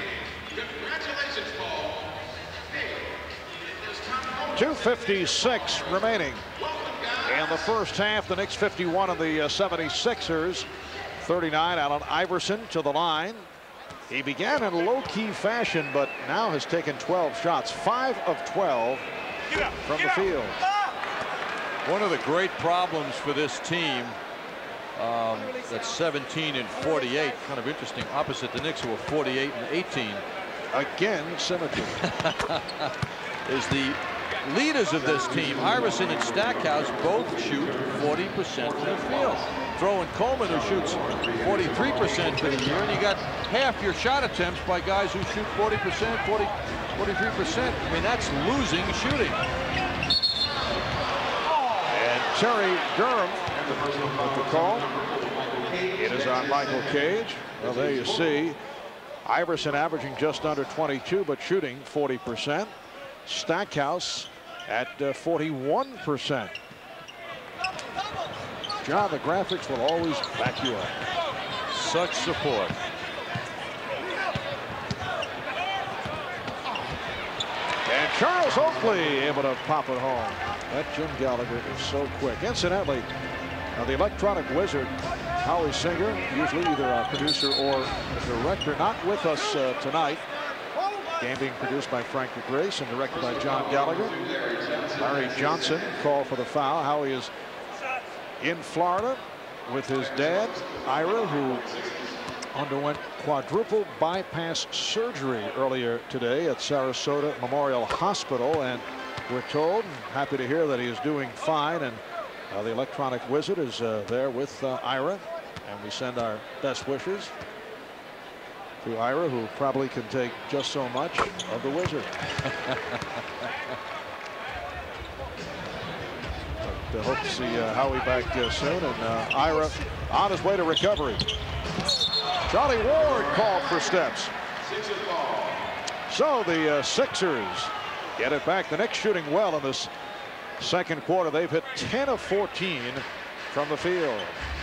.256 remaining in the first half. The Knicks 51 and the 76ers 39. Allen Iverson to the line. He began in low-key fashion, but now has taken 12 shots, 5 of 12 from the field. One of the great problems for this team, that's 17 and 48, kind of interesting, opposite the Knicks, who are 48 and 18. Again, symmetry. Is the leaders of this team, Iverson and Stackhouse, both shoot 40% from the field. Throw in Coleman, who shoots 43% for the year, and you got half your shot attempts by guys who shoot 40%, 43%. I mean, that's losing shooting. And Terry Durham with the call. It is on Michael Cage. Well, there you see Iverson averaging just under 22, but shooting 40%. Stackhouse at 41%. John, the graphics will always back you up. Such support. And Charles Oakley able to pop it home. That Jim Gallagher is so quick. Incidentally, the electronic wizard, Howie Singer, usually either a producer or a director, not with us tonight. Game being produced by Frank DeGrace and directed by John Gallagher. Larry Johnson called for the foul. Howie is in Florida with his dad, Ira, who underwent quadruple bypass surgery earlier today at Sarasota Memorial Hospital, and we're told, and happy to hear, that he is doing fine. And the electronic wizard is there with Ira, and we send our best wishes to Ira, who probably can take just so much of the wizard. But hope to see Howie back soon, and Ira on his way to recovery. Charlie Ward called for steps. So the Sixers get it back. The Knicks shooting well in this second quarter. They've hit 10 of 14 from the field.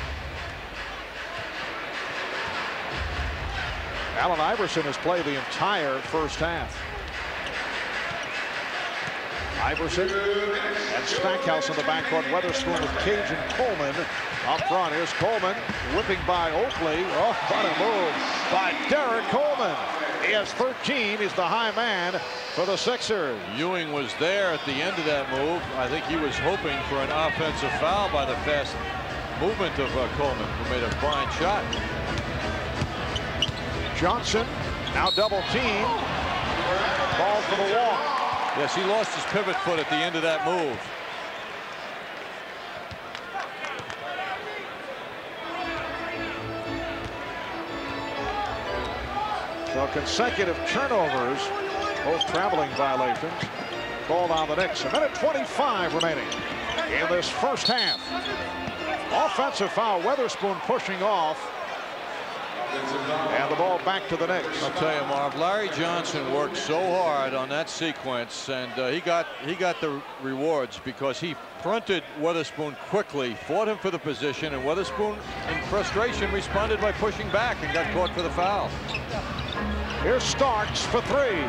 Allen Iverson has played the entire first half. Iverson and Stackhouse in the backcourt. Weatherspoon with Cage and Coleman up front. Here's Coleman whipping by Oakley. Oh, what a move by Derek Coleman. He has 13. He's the high man for the Sixers. Ewing was there at the end of that move. I think he was hoping for an offensive foul by the fast movement of Coleman, who made a fine shot. Johnson now double team. Ball for the walk. Yes, he lost his pivot foot at the end of that move. So consecutive turnovers, both traveling violations, called on the Knicks. A minute 25 remaining in this first half. Offensive foul, Weatherspoon pushing off And the ball back to the Knicks. I'll tell you, Marv, Larry Johnson worked so hard on that sequence, and he got the rewards because he fronted Weatherspoon quickly, fought him for the position, and Weatherspoon, in frustration, responded by pushing back and got caught for the foul. Here's Starks for three.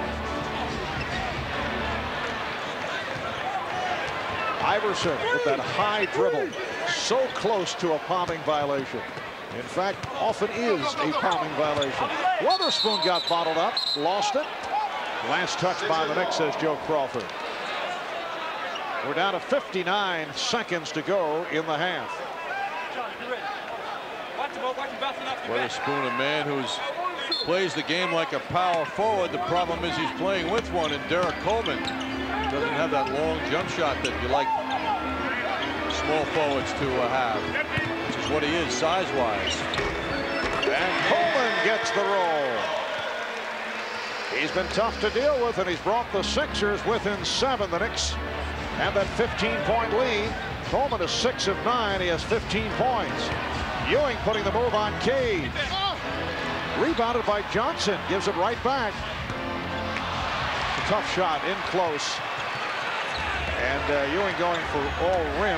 Iverson with that high dribble, so close to a palming violation. In fact, often is a palming violation. Weatherspoon got bottled up, lost it. Last touch by the Knicks, says Joe Crawford. We're down to 59 seconds to go in the half. Weatherspoon, a man who plays the game like a power forward. The problem is he's playing with one, and Derek Coleman doesn't have that long jump shot that you like small forwards to have, which is what he is size-wise. And Coleman gets the roll. He's been tough to deal with, and he's brought the Sixers within 7. The Knicks have that 15-point lead. Coleman is 6 of 9. He has 15 points. Ewing putting the move on Cage. Rebounded by Johnson. Gives it right back. A tough shot in close. And Ewing going for all rim.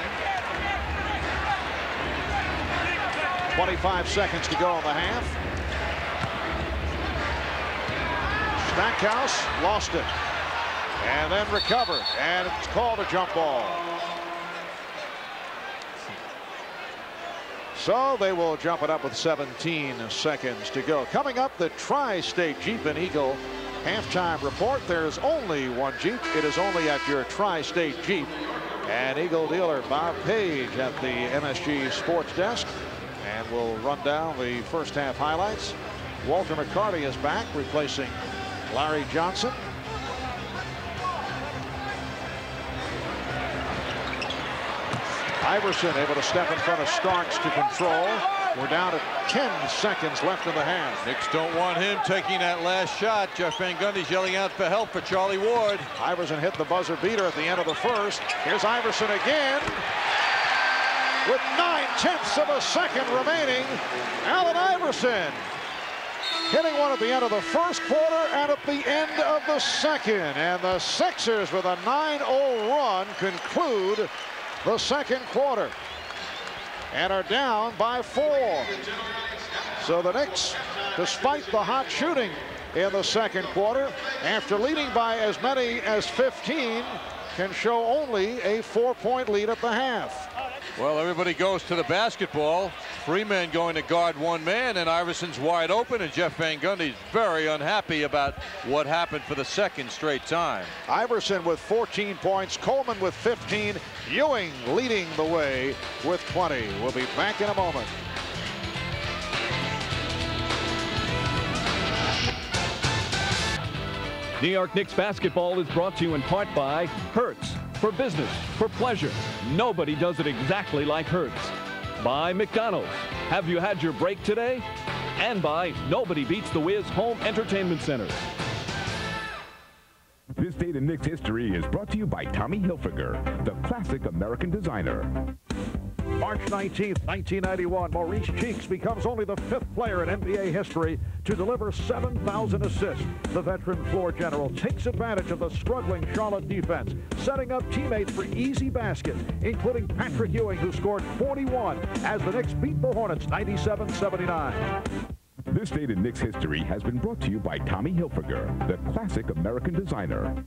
25 seconds to go in the half. Stackhouse lost it. And then recovered. And it's called a jump ball. So they will jump it up with 17 seconds to go. Coming up, the Tri-State Jeep and Eagle halftime report. There's only one Jeep. It is only at your Tri-State Jeep. And Eagle dealer Bob Page at the MSG Sports Desk. And we'll run down the first half highlights. Walter McCarty is back, replacing Larry Johnson. Iverson able to step in front of Starks to control. We're down to 10 seconds left in the half. Knicks don't want him taking that last shot. Jeff Van Gundy's yelling out for help for Charlie Ward. Iverson hit the buzzer beater at the end of the first. Here's Iverson again. With 9/10 of a second remaining, Allen Iverson hitting one at the end of the first quarter and at the end of the second. And the Sixers, with a 9-0 run, conclude the second quarter and are down by 4. So the Knicks, despite the hot shooting in the second quarter, after leading by as many as 15, can show only a 4-point lead at the half. Well, everybody goes to the basketball. 3 men going to guard 1 man, and Iverson's wide open, and Jeff Van Gundy's very unhappy about what happened for the second straight time. Iverson with 14 points, Coleman with 15, Ewing leading the way with 20. We'll be back in a moment. New York Knicks basketball is brought to you in part by Hertz. For business, for pleasure, nobody does it exactly like Hertz. By McDonald's. Have you had your break today? And by Nobody Beats the Wiz Home Entertainment Center. This Day in Knicks history is brought to you by Tommy Hilfiger, the classic American designer. March 19th, 1991, Maurice Cheeks becomes only the 5th player in NBA history to deliver 7,000 assists. The veteran floor general takes advantage of the struggling Charlotte defense, setting up teammates for easy baskets, including Patrick Ewing, who scored 41 as the Knicks beat the Hornets 97-79. This Day in Knicks history has been brought to you by Tommy Hilfiger, the classic American designer.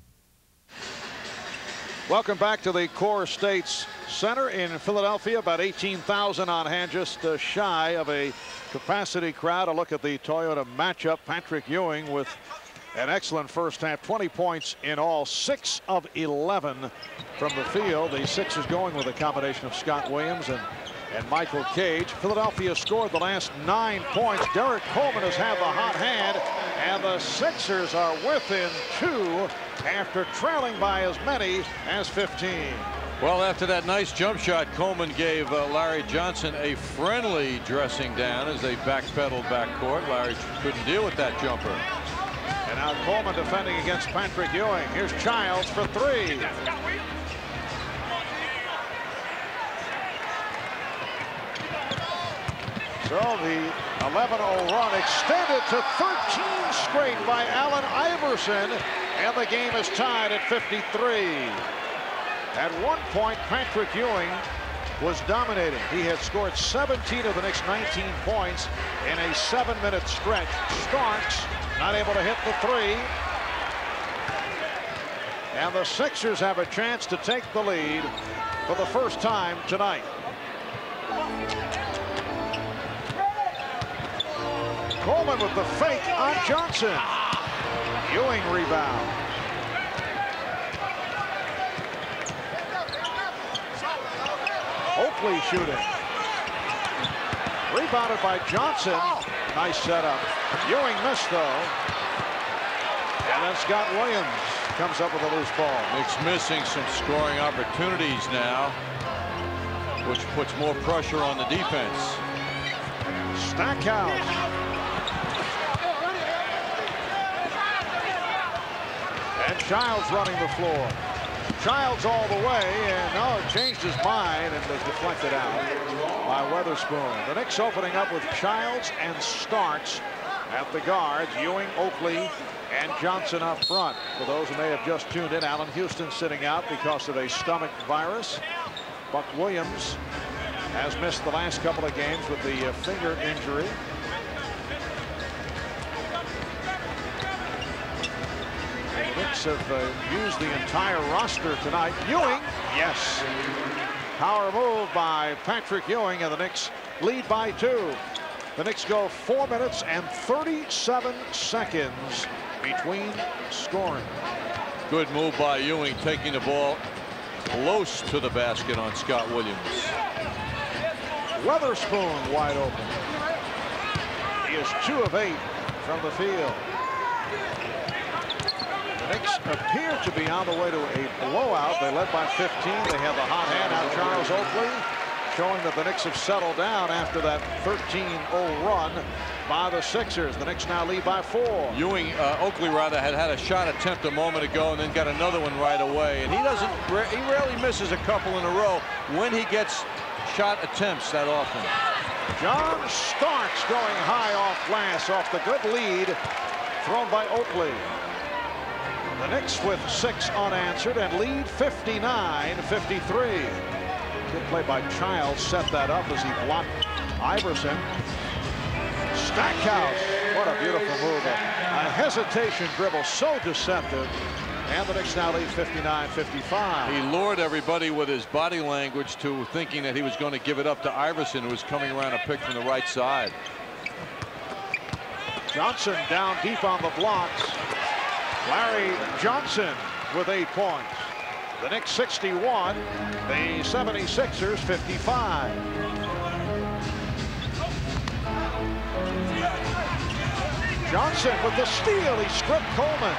Welcome back to the Core States Center in Philadelphia. About 18,000 on hand, just shy of a capacity crowd. A look at the Toyota matchup. Patrick Ewing with an excellent first half, 20 points in all, 6 of 11 from the field. The Sixers going with a combination of Scott Williams and Michael Cage. Philadelphia scored the last 9 points. Derek Coleman has had the hot hand, and the Sixers are within 2 after trailing by as many as 15. Well, after that nice jump shot, Coleman gave Larry Johnson a friendly dressing down as they backpedaled backcourt. Larry couldn't deal with that jumper. And now Coleman defending against Patrick Ewing. Here's Childs for 3. So the 11-0 run extended to 13 straight by Allen Iverson, and the game is tied at 53. At one point, Patrick Ewing was dominating. He had scored 17 of the Knicks' 19 points in a 7-minute stretch. Starks not able to hit the three. And the Sixers have a chance to take the lead for the first time tonight. Coleman with the fake on Johnson. Ewing rebound. Oakley shooting. Rebounded by Johnson. Nice setup. Ewing missed though. And then Scott Williams comes up with a loose ball. Knicks missing some scoring opportunities now, which puts more pressure on the defense. Stackhouse. And Childs running the floor. Childs all the way, and no, changed his mind and was deflected out by Weatherspoon. The Knicks opening up with Childs and Starks at the guards. Ewing, Oakley, and Johnson up front. For those who may have just tuned in, Allen Houston sitting out because of a stomach virus. Buck Williams has missed the last couple of games with the finger injury. The Knicks have used the entire roster tonight. Ewing, yes. Power move by Patrick Ewing, and the Knicks lead by 2. The Knicks go 4 minutes and 37 seconds between scoring. Good move by Ewing, taking the ball close to the basket on Scott Williams. Weatherspoon wide open. He is 2 of 8 from the field. The Knicks appear to be on the way to a blowout. They led by 15. They have the hot hand out. Charles Oakley showing that the Knicks have settled down after that 13-0 run by the Sixers. The Knicks now lead by 4. Oakley rather, had a shot attempt a moment ago and then got another one right away. And he rarely misses a couple in a row when he gets shot attempts that often. John Starks going high off glass off the good lead thrown by Oakley. The Knicks with 6 unanswered and lead 59-53. Good play by Childs, set that up as he blocked Iverson. Stackhouse, what a beautiful move. A hesitation dribble, so deceptive. And the Knicks now lead 59-55. He lured everybody with his body language to thinking that he was going to give it up to Iverson, who was coming around a pick from the right side. Johnson down deep on the blocks. Larry Johnson with 8 points. The Knicks 61, the 76ers 55. Johnson with the steal. He stripped Coleman.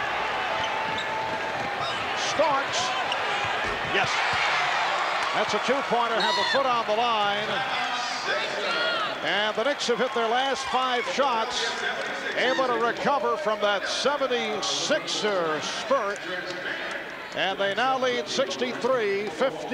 Starks. Yes. That's a 2-pointer. Have a foot on the line. And the Knicks have hit their last 5 shots. Able to recover from that 76er spurt. And they now lead 63-55.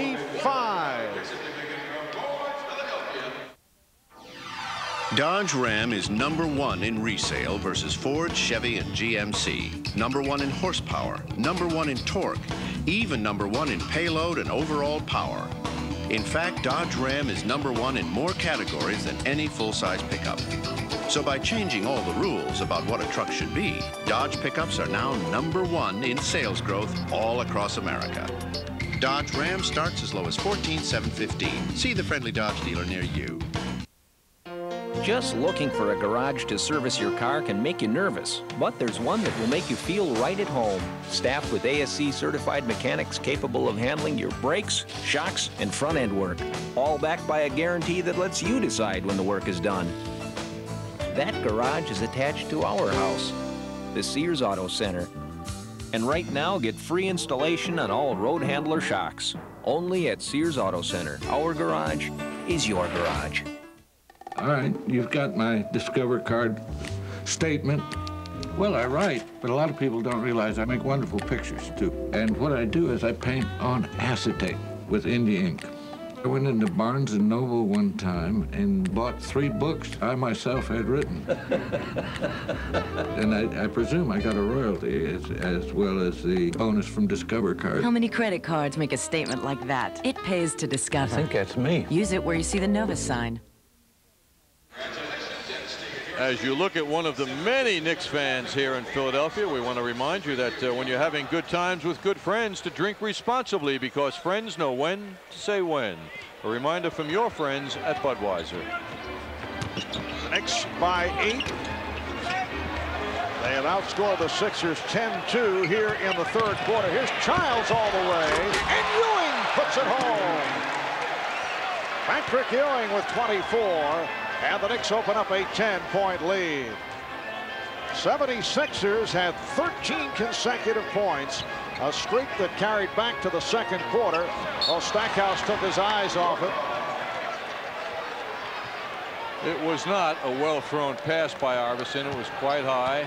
Dodge Ram is #1 in resale versus Ford, Chevy, and GMC. #1 in horsepower, #1 in torque, even #1 in payload and overall power. In fact, Dodge Ram is #1 in more categories than any full-size pickup. So by changing all the rules about what a truck should be, Dodge pickups are now #1 in sales growth all across America. Dodge Ram starts as low as $14,715. See the friendly Dodge dealer near you. Just looking for a garage to service your car can make you nervous, but there's one that will make you feel right at home. Staffed with ASC certified mechanics capable of handling your brakes, shocks, and front-end work. All backed by a guarantee that lets you decide when the work is done. That garage is attached to our house, the Sears Auto Center. And right now, get free installation on all road handler shocks. Only at Sears Auto Center. Our garage is your garage. All right, you've got my Discover card statement. Well, I write, but a lot of people don't realize I make wonderful pictures, too. And what I do is I paint on acetate with India ink. I went into Barnes & Noble one time and bought 3 books I myself had written. And I presume I got a royalty as well as the bonus from Discover card. How many credit cards make a statement like that? It pays to Discover. I think that's me. Use it where you see the Novus sign. As you look at one of the many Knicks fans here in Philadelphia, we want to remind you that when you're having good times with good friends, to drink responsibly, because friends know when to say when. A reminder from your friends at Budweiser. The Knicks by 8. They have outscored the Sixers 10-2 here in the third quarter. Here's Childs all the way, and Ewing puts it home. Patrick Ewing with 24. And the Knicks open up a 10-point lead. 76ers had 13 consecutive points, a streak that carried back to the second quarter. Well, Stackhouse took his eyes off it. It was not a well-thrown pass by Iverson. It was quite high.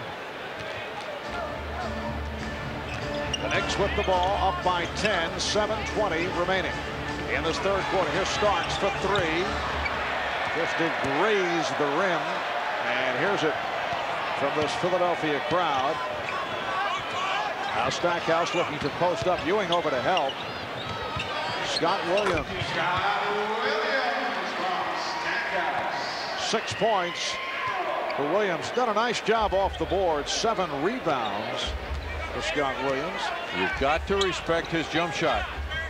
The Knicks with the ball up by 10, 7:20 remaining in this third quarter. Here's Starks for 3. Just did graze the rim, and here's it from this Philadelphia crowd. Now Stackhouse looking to post up. Ewing over to help. Scott Williams. 6 points for Williams. Done a nice job off the board. 7 rebounds for Scott Williams. You've got to respect his jump shot.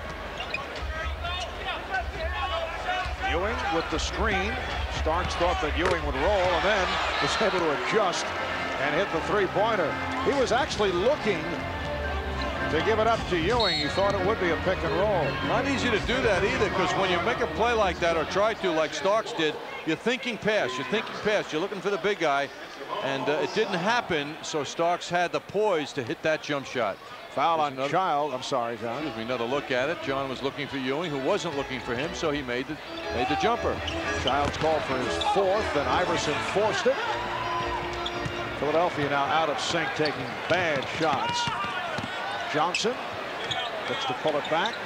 Ewing with the screen. Starks thought that Ewing would roll and then was able to adjust and hit the 3-pointer. He was actually looking to give it up to Ewing. He thought it would be a pick and roll. Not easy to do that either, because when you make a play like that, or try to, like Starks did, you're thinking pass. You're thinking pass. You're looking for the big guy, and it didn't happen, so Starks had the poise to hit that jump shot. Foul on Child. I'm sorry, John. Excuse me, another look at it. John was looking for Ewing, who wasn't looking for him, so he made the jumper. Child's called for his 4th, and Iverson forced it. Philadelphia now out of sync, taking bad shots. Johnson looks to pull it back.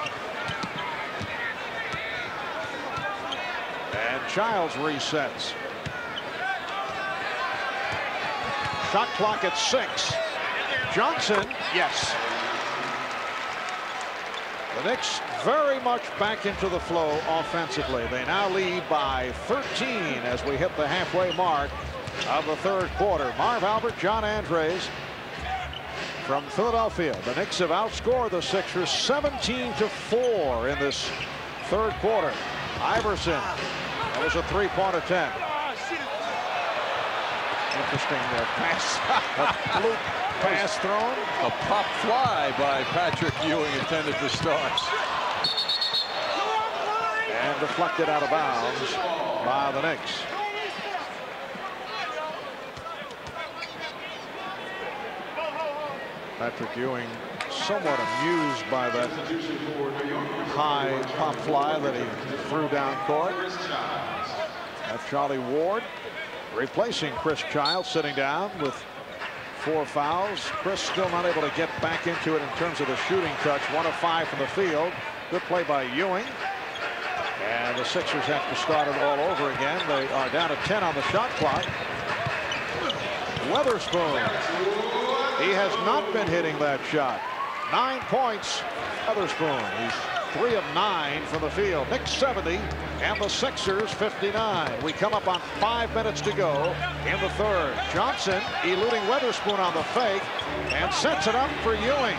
And Childs resets. Shot clock at 6. Johnson, yes. The Knicks very much back into the flow offensively. They now lead by 13 as we hit the halfway mark of the third quarter. Marv Albert, John Andres from Philadelphia. The Knicks have outscored the Sixers 17-4 in this third quarter. Iverson, that was a 3-point attempt. Interesting pass. A blue pass thrown. A pop fly by Patrick Ewing intended for Starks. And deflected out of bounds by the Knicks. Patrick Ewing somewhat amused by that high pop fly that he threw down court. That's Charlie Ward replacing Chris Childs, sitting down with 4 fouls. Chris still not able to get back into it in terms of the shooting touch. 1 of 5 from the field. Good play by Ewing. And the Sixers have to start it all over again. They are down to 10 on the shot clock. Weatherspoon. He has not been hitting that shot. 9 points. Weatherspoon. He's 3 of 9 from the field. Knicks 70 and the Sixers 59. We come up on 5 minutes to go in the third. Johnson eluding Weatherspoon on the fake and sets it up for Ewing.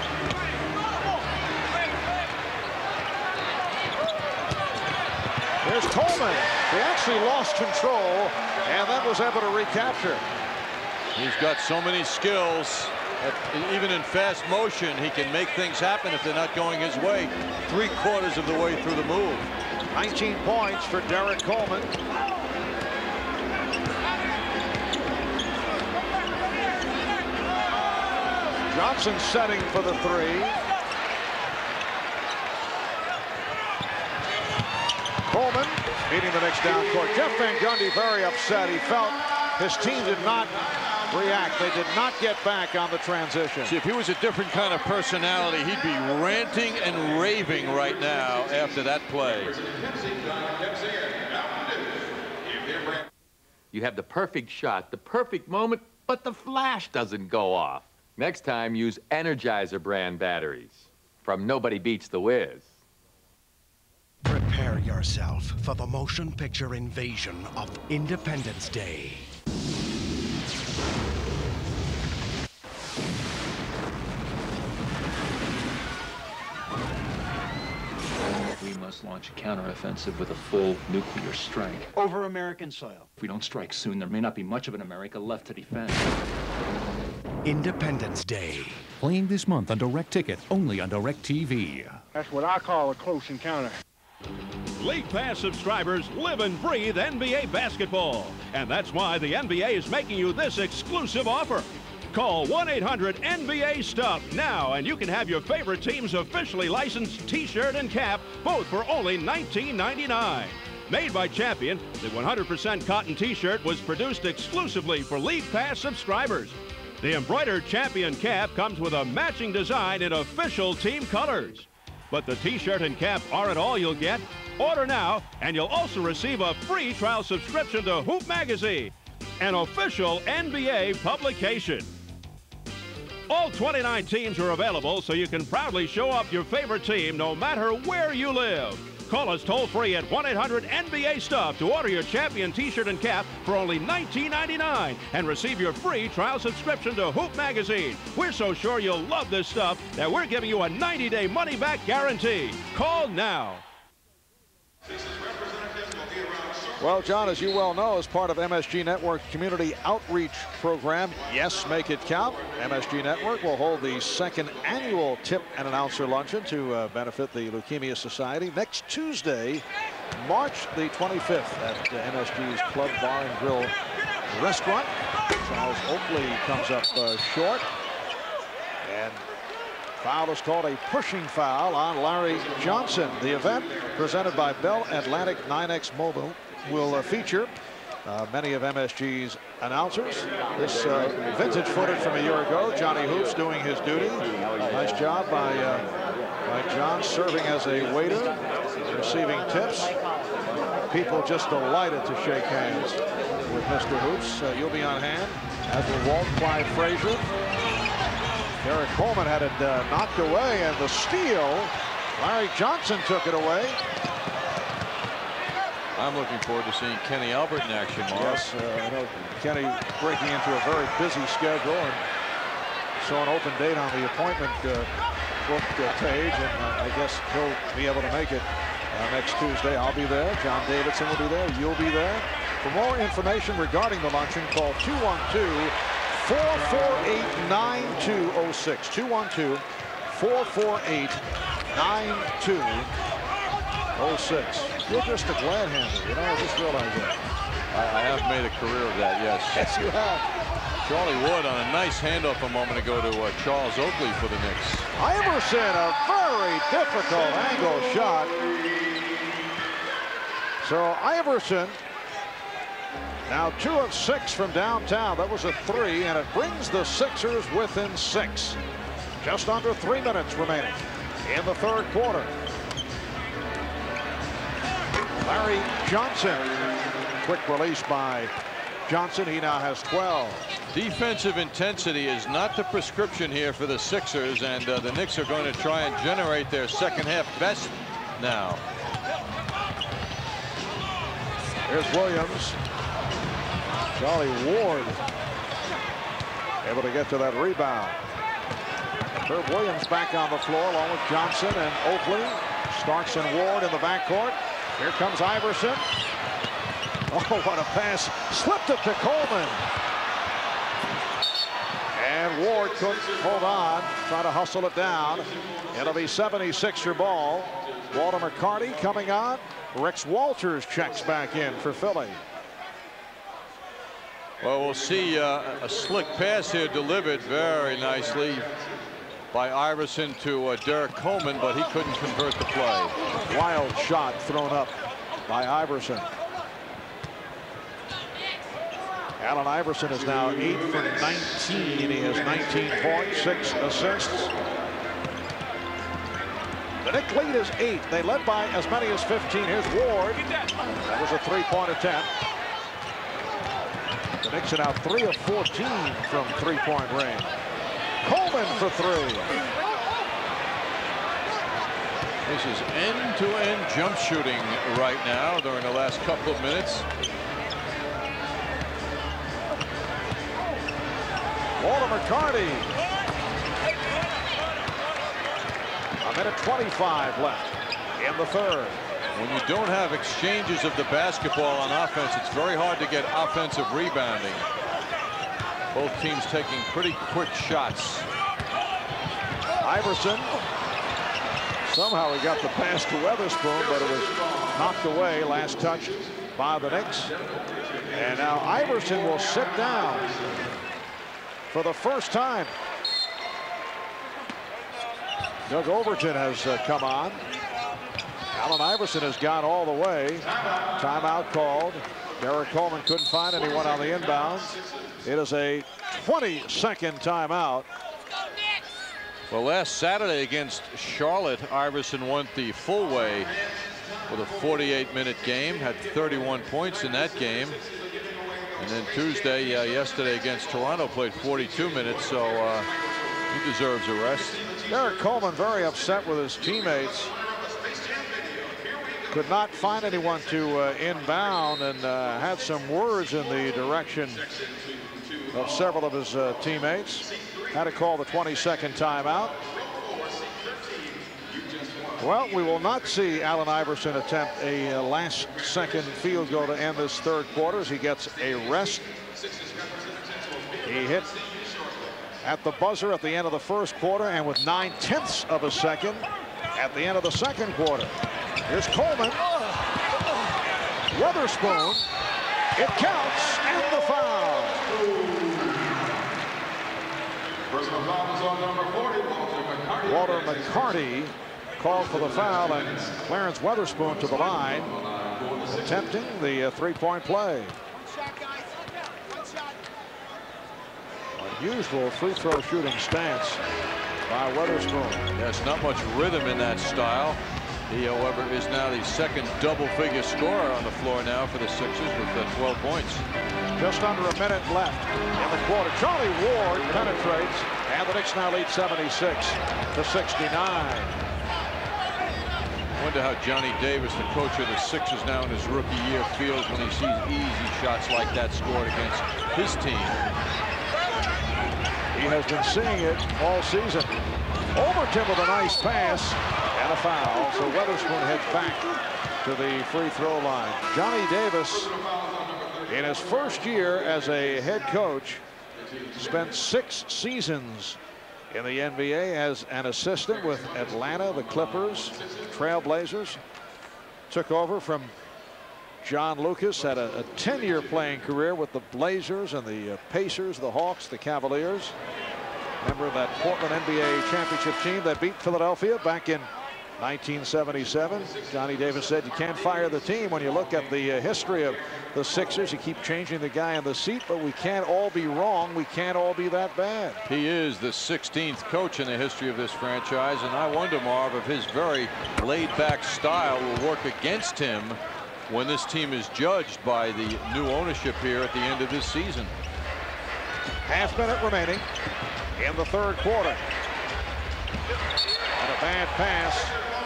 There's Tolman. He actually lost control and then was able to recapture. He's got so many skills. Even in fast motion, he can make things happen if they're not going his way. 3/4 of the way through the move. 19 points for Derek Coleman. Johnson setting for the 3. Coleman beating the Knicks down court. Jeff Van Gundy very upset. He felt his team did not react. They did not get back on the transition. See, if he was a different kind of personality, he'd be ranting and raving right now after that play. You have the perfect shot, the perfect moment, but the flash doesn't go off. Next time, use Energizer brand batteries from Nobody Beats the Wiz. Prepare yourself for the motion picture invasion of Independence Day. We must launch a counteroffensive with a full nuclear strike. Over American soil. If we don't strike soon, there may not be much of an America left to defend. Independence Day. Playing this month on Direct Ticket, only on Direct TV. That's what I call a close encounter. League Pass subscribers live and breathe NBA basketball. And that's why the NBA is making you this exclusive offer. Call 1-800-NBA-STUFF now, and you can have your favorite team's officially licensed T-shirt and cap, both for only $19.99. Made by Champion, the 100% cotton T-shirt was produced exclusively for League Pass subscribers. The embroidered Champion cap comes with a matching design in official team colors. But the T-shirt and cap aren't all you'll get. Order now, and you'll also receive a free trial subscription to Hoop Magazine, an official NBA publication. All 29 teams are available, so you can proudly show up your favorite team no matter where you live. Call us toll-free at 1-800-NBA-STUFF to order your Champion T-shirt and cap for only $19.99 and receive your free trial subscription to Hoop Magazine. We're so sure you'll love this stuff that we're giving you a 90-day money-back guarantee. Call now. Well, John, as you well know, as part of MSG Network Community Outreach Program, Yes, Make It Count, MSG Network will hold the second annual Tip and Announcer Luncheon to benefit the Leukemia Society next Tuesday, March the 25th at MSG's Club Bar and Grill Restaurant. Charles Oakley comes up short, and foul is called a pushing foul on Larry Johnson. The event, presented by Bell Atlantic 9X Mobile, will feature many of MSG's announcers. This vintage footage from a year ago, Johnny Hoops doing his duty. Nice job by John, serving as a waiter, receiving tips. People just delighted to shake hands with Mr. Hoops. You'll be on hand, as will Walt Clyde Frazier. Derek Coleman had it knocked away, and the steal, Larry Johnson took it away. I'm looking forward to seeing Kenny Albert in action, Mark. Yes, I know Kenny breaking into a very busy schedule, and saw an open date on the appointment book page, and I guess he'll be able to make it next Tuesday. I'll be there. John Davidson will be there. You'll be there. For more information regarding the luncheon, call 212-448-9206. 212-448-9206. You're just a glad handler, you know, I just realized that. I have made a career of that, yes. Yes, you have. Charlie Wood on a nice handoff a moment ago to Charles Oakley for the Knicks. Iverson, a very difficult angle shot. So Iverson, now 2 of 6 from downtown. That was a 3, and it brings the Sixers within 6. Just under 3 minutes remaining in the third quarter. Larry Johnson, quick release by Johnson. He now has 12. Defensive intensity is not the prescription here for the Sixers, and the Knicks are going to try and generate their second half best now. Here's Williams. Charlie Ward able to get to that rebound. Herb Williams back on the floor along with Johnson and Oakley. Starks and Ward in the backcourt. Here comes Iverson. Oh, what a pass. Slipped it to Coleman. And Ward couldn't hold on. Try to hustle it down. It'll be 76er ball. Walter McCarty coming on. Rex Walters checks back in for Philly. Well, we'll see a slick pass here delivered very nicely by Iverson to Derek Coleman, but he couldn't convert the play. Wild shot thrown up by Iverson. Allen Iverson is now 8 for 19. He has 19 points, 6 assists. The Knicks lead is 8. They led by as many as 15. Here's Ward. That was a three-point attempt. The Knicks are now 3 of 14 from three-point range. Coleman for 3. This is end-to-end jump shooting right now during the last couple of minutes. Walter McCarty. A minute 25 left in the third. When you don't have exchanges of the basketball on offense, it's very hard to get offensive rebounding. Both teams taking pretty quick shots. Iverson. Somehow he got the pass to Weatherspoon, but it was knocked away. Last touch by the Knicks. And now Iverson will sit down for the first time. Doug Overton has come on. Allen Iverson has gone all the way. Timeout called. Derek Coleman couldn't find anyone on the inbounds. It is a 20-second timeout. Well, last Saturday against Charlotte, Iverson went the full way with a 48-minute game, had 31 points in that game. And then Tuesday, yesterday against Toronto, played 42 minutes, so he deserves a rest. Derek Coleman very upset with his teammates. Could not find anyone to inbound, and had some words in the direction of several of his teammates. Had to call the 20-second timeout. Well, we will not see Allen Iverson attempt a last-second field goal to end this third quarter as he gets a rest. He hit at the buzzer at the end of the first quarter, and with 9/10 of a second at the end of the second quarter. Here's Coleman. Weatherspoon. It counts, and the foul. Walter McCarty called for the foul, and Clarence Weatherspoon to the line, attempting the three-point play. Unusual free throw shooting stance by Weatherspoon. There's not much rhythm in that style. He, however, is now the second double-figure scorer on the floor now for the Sixers with 12 points. Just under a minute left in the quarter. Charlie Ward penetrates, and the Knicks now lead 76-69. I wonder how Johnny Davis, the coach of the Sixers now in his rookie year, feels when he sees easy shots like that scored against his team. He has been seeing it all season. Overton with a nice pass and a foul. So Weatherspoon heads back to the free throw line. Johnny Davis, in his first year as a head coach, spent 6 seasons in the NBA as an assistant with Atlanta, the Clippers, Trailblazers. Took over from John Lucas, had a 10-year playing career with the Blazers and the Pacers, the Hawks, the Cavaliers. Member of that Portland NBA championship team that beat Philadelphia back in 1977. Johnny Davis said you can't fire the team. When you look at the history of the Sixers, you keep changing the guy in the seat, but we can't all be wrong. We can't all be that bad. He is the 16th coach in the history of this franchise, and I wonder, Marv, if his very laid-back style will work against him when this team is judged by the new ownership here at the end of this season. Half minute remaining in the third quarter. And a bad pass.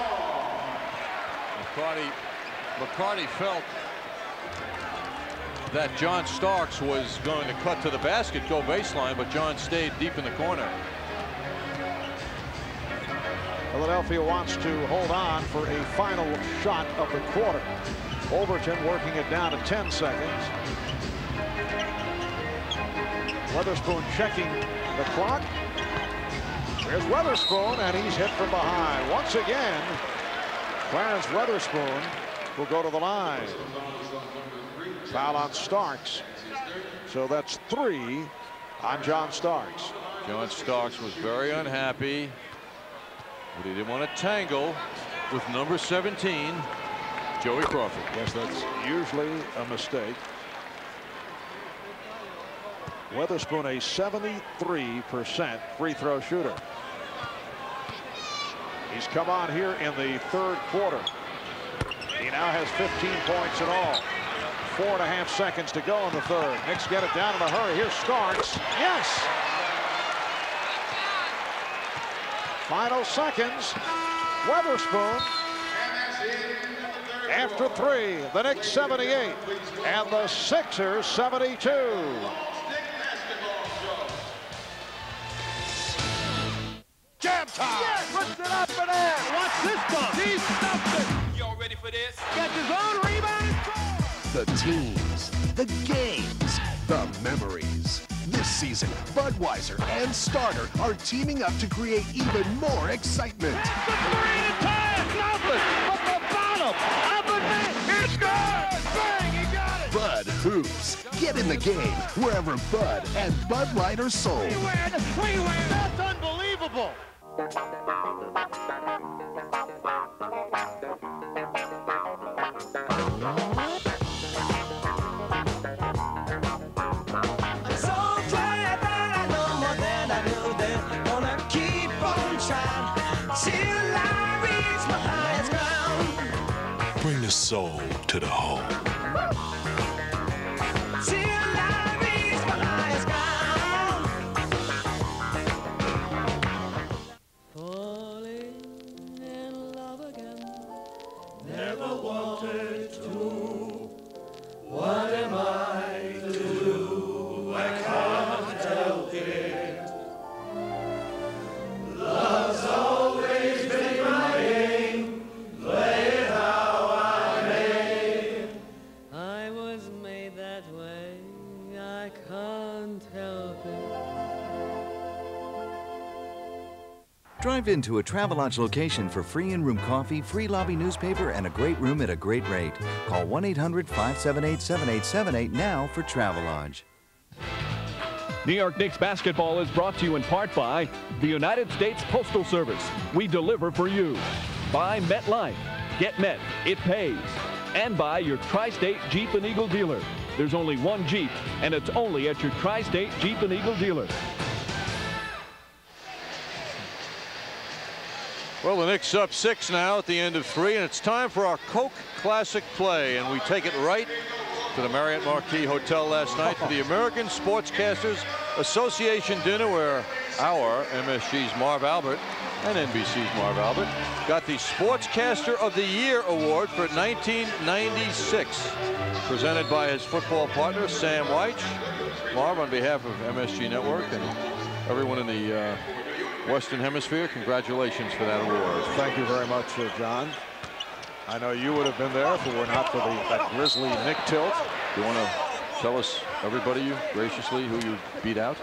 McCarty felt that John Starks was going to cut to the basket, go baseline, but John stayed deep in the corner. Philadelphia wants to hold on for a final shot of the quarter. Overton working it down to 10 seconds. Weatherspoon checking the clock. There's Weatherspoon, and he's hit from behind. Once again, Clarence Weatherspoon will go to the line. Foul on Starks. So that's 3 on John Starks. John Starks was very unhappy, but he didn't want to tangle with number 17, Joey Crawford. Yes, that's usually a mistake. Weatherspoon, a 73% free throw shooter. He's come on here in the third quarter. He now has 15 points in all. 4.5 seconds to go in the third. Knicks get it down in a hurry. Here's Starks. Yes! Final seconds. Weatherspoon. After 3, the Knicks 78 and the Sixers 72. Jam time! Yes, puts it up and in. Watch this one. He stuffed it. Y'all ready for this? Gets his own rebound and scores. The teams, the games, the memories. This season, Budweiser and Starter are teaming up to create even more excitement. That's the three to tie it. Nothing but the bottom of the net. It's good. Bang, he got it. Bud Hoops. Get in the game wherever Bud and Bud Light are sold. We win. We win. That's unbelievable. Bring the soul to the home. Falling in love again. Never wanted to. What am I to do? I can't help it. Love's always been my aim. Play it how I may. I was made that way. I can't help it. Drive into a Travelodge location for free in-room coffee, free lobby newspaper, and a great room at a great rate. Call 1-800-578-7878 now for Travelodge. New York Knicks basketball is brought to you in part by the United States Postal Service. We deliver for you. By MetLife. Get Met. It pays. And by your Tri-State Jeep and Eagle dealer. There's only one Jeep, and it's only at your Tri-State Jeep and Eagle dealer. Well, the Knicks up 6 now at the end of 3, and it's time for our Coke Classic play, and we take it right to the Marriott Marquis Hotel last night for the American Sportscasters Association dinner, where our MSG's Marv Albert and NBC's Marv Albert got the Sportscaster of the Year award for 1996, presented by his football partner Sam Weich. Marv, on behalf of MSG Network and everyone in the Western Hemisphere, congratulations for that award. Thank you very much, John. I know you would have been there if it were not for that grisly Nick tilt. You want to tell us, everybody, you graciously, who you beat out?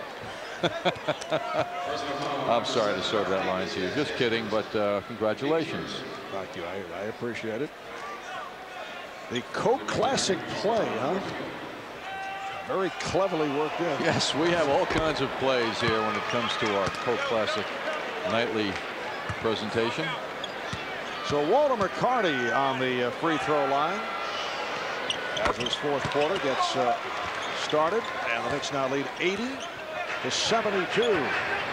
I'm sorry to serve that line to you. Just kidding, but congratulations. Thank you. I appreciate it. The Coke Classic play, huh? Very cleverly worked in. Yes, we have all kinds of plays here when it comes to our Coke Classic nightly presentation. So Walter McCarty on the free throw line as this fourth quarter gets started, and the Knicks now lead 80-72.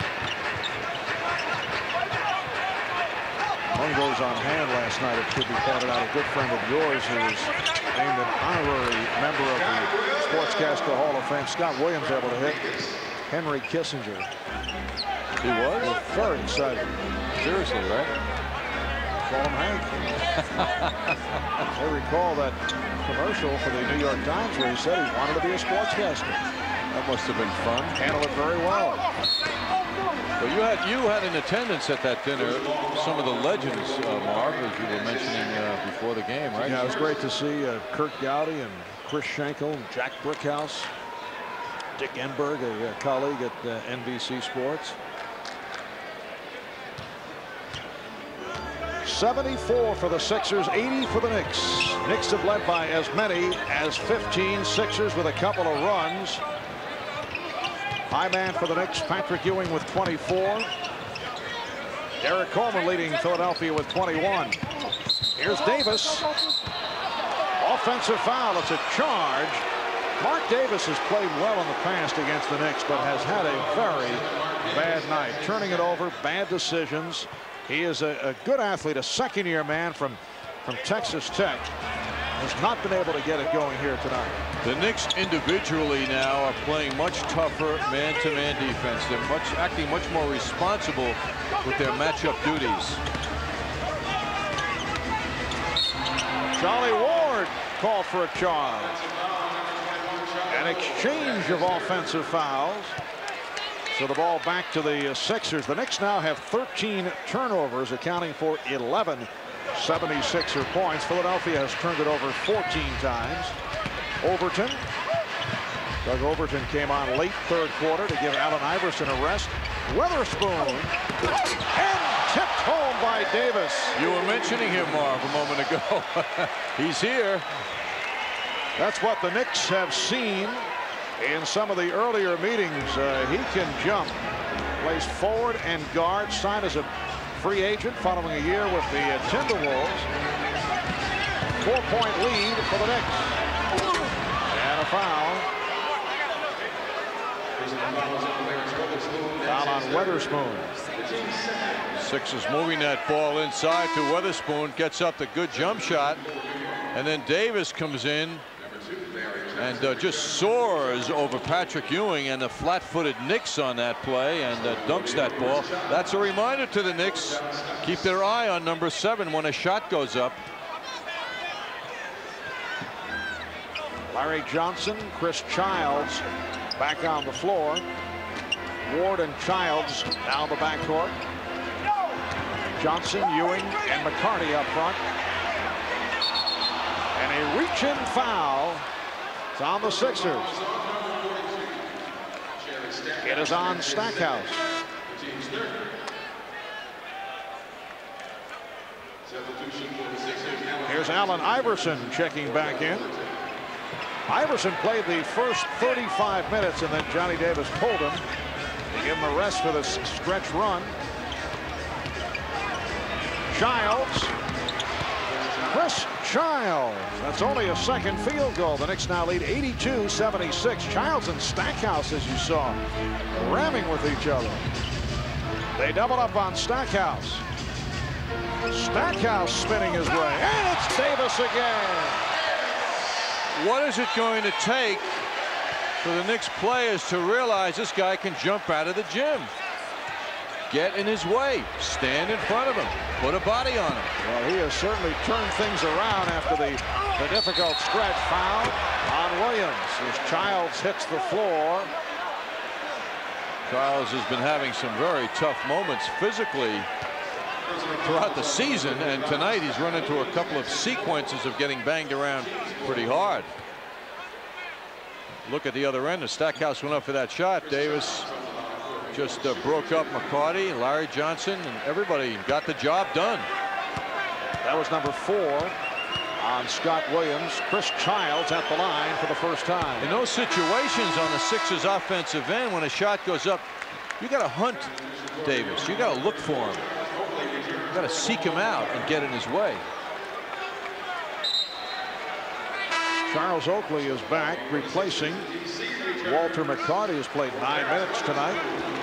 One goes on hand last night. It should be pointed out. A good friend of yours who was named an honorary member of the Sportscaster Hall of Fame. Scott Williams able to hit Henry Kissinger. He was? We're very excited. Seriously, right? Call him Hank. I recall that commercial for the New York Times where he said he wanted to be a sportscaster. That must have been fun. Handled it very well. Well, you had in attendance at that dinner some of the legends, Marv, as you were mentioning before the game, right? Yeah, it was great to see Kurt Gowdy and Chris Schenkel, and Jack Brickhouse, Dick Enberg, a colleague at NBC Sports. 74 for the Sixers, 80 for the Knicks. Knicks have led by as many as 15. Sixers with a couple of runs. High man for the Knicks, Patrick Ewing with 24. Derek Coleman leading Philadelphia with 21. Here's Davis. Offensive foul. It's a charge Mark Davis has played well in the past against the Knicks, but has had a very bad night. Turning it over, bad decisions. He is a good athlete, a second-year man from Texas Tech. Has not been able to get it going here tonight. The Knicks individually now are playing much tougher man-to-man defense. They're acting much more responsible with their matchup duties. Charlie Ward called for a charge. An exchange of offensive fouls. So the ball back to the Sixers. The Knicks now have 13 turnovers, accounting for 11 76er points. Philadelphia has turned it over 14 times. Overton. Doug Overton came on late third quarter to give Allen Iverson a rest. Weatherspoon. And tipped home by Davis. You were mentioning him, Marv, a moment ago. He's here. That's what the Knicks have seen in some of the earlier meetings. He can jump. Plays forward and guard. Signed as a free agent following a year with the Timberwolves. 4-point lead for the Knicks. And a foul. Foul on Weatherspoon. Sixers moving that ball inside to Weatherspoon. Gets up the good jump shot. And then Davis comes in and just soars over Patrick Ewing and the flat-footed Knicks on that play and dunks that ball. That's a reminder to the Knicks. Keep their eye on number 7 when a shot goes up. Larry Johnson, Chris Childs back on the floor. Ward and Childs down the backcourt. Johnson, Ewing, and McCarty up front. And a reach-in foul. It's on the Sixers. It is on Stackhouse. Here's Allen Iverson checking back in. Iverson played the first 35 minutes, and then Johnny Davis pulled him to give him a rest for this stretch run. Childs. Chris Childs. That's only a second field goal. The Knicks now lead 82-76. Childs and Stackhouse, as you saw, ramming with each other. They double up on Stackhouse. Stackhouse spinning his way. And it's Davis again. What is it going to take for the Knicks players to realize this guy can jump out of the gym? Get in his way. Stand in front of him. Put a body on him. Well, he has certainly turned things around after the difficult stretch. Foul on Williams as Childs hits the floor. Childs has been having some very tough moments physically throughout the season, and tonight he's run into a couple of sequences of getting banged around pretty hard. Look at the other end. The Stackhouse went up for that shot. Davis just broke up McCarty, Larry Johnson, and everybody got the job done. That was number 4 on Scott Williams. Chris Childs at the line for the first time. In those situations on the Sixers offensive end, when a shot goes up, you got to hunt Davis. You got to look for him. You got to seek him out and get in his way. Charles Oakley is back, replacing Walter McCarty, has played 9 minutes tonight.